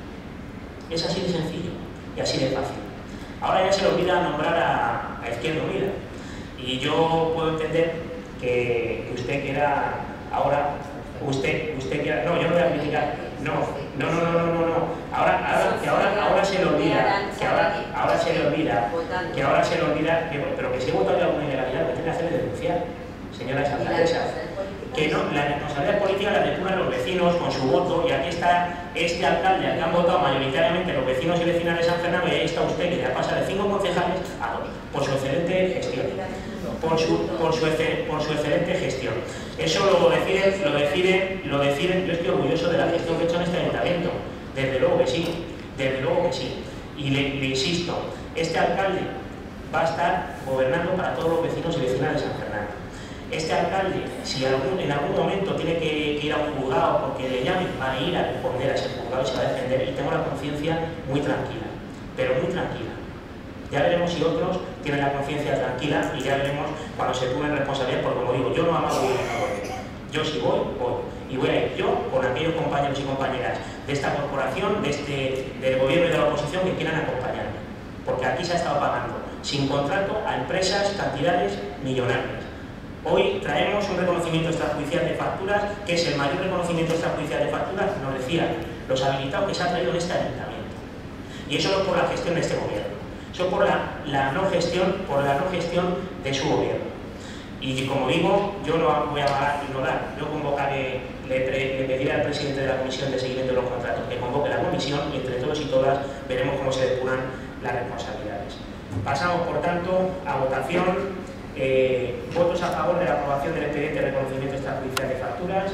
A: Es así de sencillo y así de fácil. Ahora ya se le olvida nombrar a, a Izquierda Unida. Y yo puedo entender que usted quiera ahora, usted, usted quiera, no, yo no voy a criticar, no, no, no, no, no, no, no. Ahora, ahora, que ahora, ahora se le olvida, que ahora, ahora se le olvida, que ahora se le olvida, que, pero que si he votado alguna ilegalidad, lo que tiene que hacer es denunciar, señora alcaldesa. Que no, la responsabilidad política la depuran los vecinos con su voto, y aquí está este alcalde al que han votado mayoritariamente los vecinos y vecinas de San Fernando, y ahí está usted, que ya pasa de cinco concejales a dos, por su excelente gestión. Por su, por, su, por su excelente gestión. Eso lo decide, lo decide, lo decide, yo estoy orgulloso de la gestión que he hecho en este ayuntamiento, desde luego que sí, desde luego que sí. Y le, le insisto, este alcalde va a estar gobernando para todos los vecinos y vecinas de San Fernando. Este alcalde, si algún, en algún momento tiene que, que ir a un juzgado porque le llamen, va a ir a responder a ese juzgado y se va a defender, y tengo la conciencia muy tranquila, pero muy tranquila. Ya veremos si otros tienen la conciencia tranquila, y ya veremos cuando se tomen responsabilidad, porque como digo, yo no amo gobierno. Yo si voy, voy. Y voy a ir yo con aquellos compañeros y compañeras de esta corporación, de este, del gobierno y de la oposición que quieran acompañarme. Porque aquí se ha estado pagando sin contrato a empresas cantidades millonarias. Hoy traemos un reconocimiento extrajudicial de facturas, que es el mayor reconocimiento extrajudicial de facturas, nos decían los habilitados, que se ha traído en este ayuntamiento. Y eso no es por la gestión de este gobierno, eso por la, la no gestión, por la no gestión de su gobierno. Y como digo, yo no voy a ignorar, yo convocaré, le, le pediré al presidente de la Comisión de Seguimiento de los Contratos que convoque la comisión, y entre todos y todas veremos cómo se depuran las responsabilidades. Pasamos, por tanto, a votación. Eh, votos a favor de la aprobación del expediente de reconocimiento extrajudicial de facturas: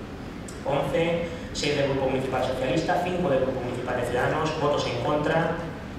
A: once, seis del Grupo Municipal Socialista, cinco del Grupo Municipal de Ciudadanos. Votos en contra: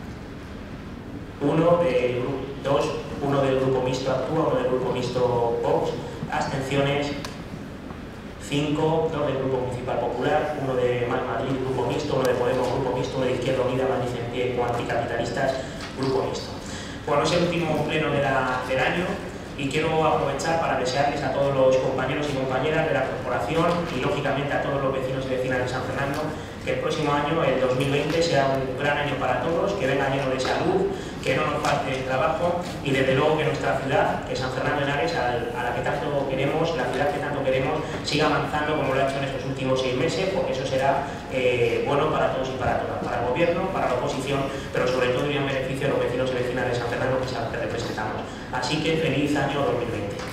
A: uno del, dos, uno del Grupo Mixto Actúa, uno del Grupo Mixto Vox. Abstenciones: cinco, dos del Grupo Municipal Popular, uno de Más Madrid, Grupo Mixto, uno de Podemos, Grupo Mixto, uno de Izquierda Unida, Más Vicente, Anticapitalistas, Grupo Mixto. Bueno, es el último pleno de la, del año, y quiero aprovechar para desearles a todos los compañeros y compañeras de la corporación, y lógicamente a todos los vecinos y vecinas de San Fernando, que el próximo año, el dos mil veinte, sea un gran año para todos, que venga lleno de salud, que no nos falte trabajo, y desde luego que nuestra ciudad, que San Fernando de Henares, a la que tanto queremos, la ciudad que tanto queremos, siga avanzando como lo ha hecho en estos últimos seis meses, porque eso será eh, bueno para todos y para todas, para el gobierno, para la oposición, pero sobre todo y en beneficio de los vecinos y vecinas de San Fernando, que es a los que representamos. Así que feliz año dos mil veinte.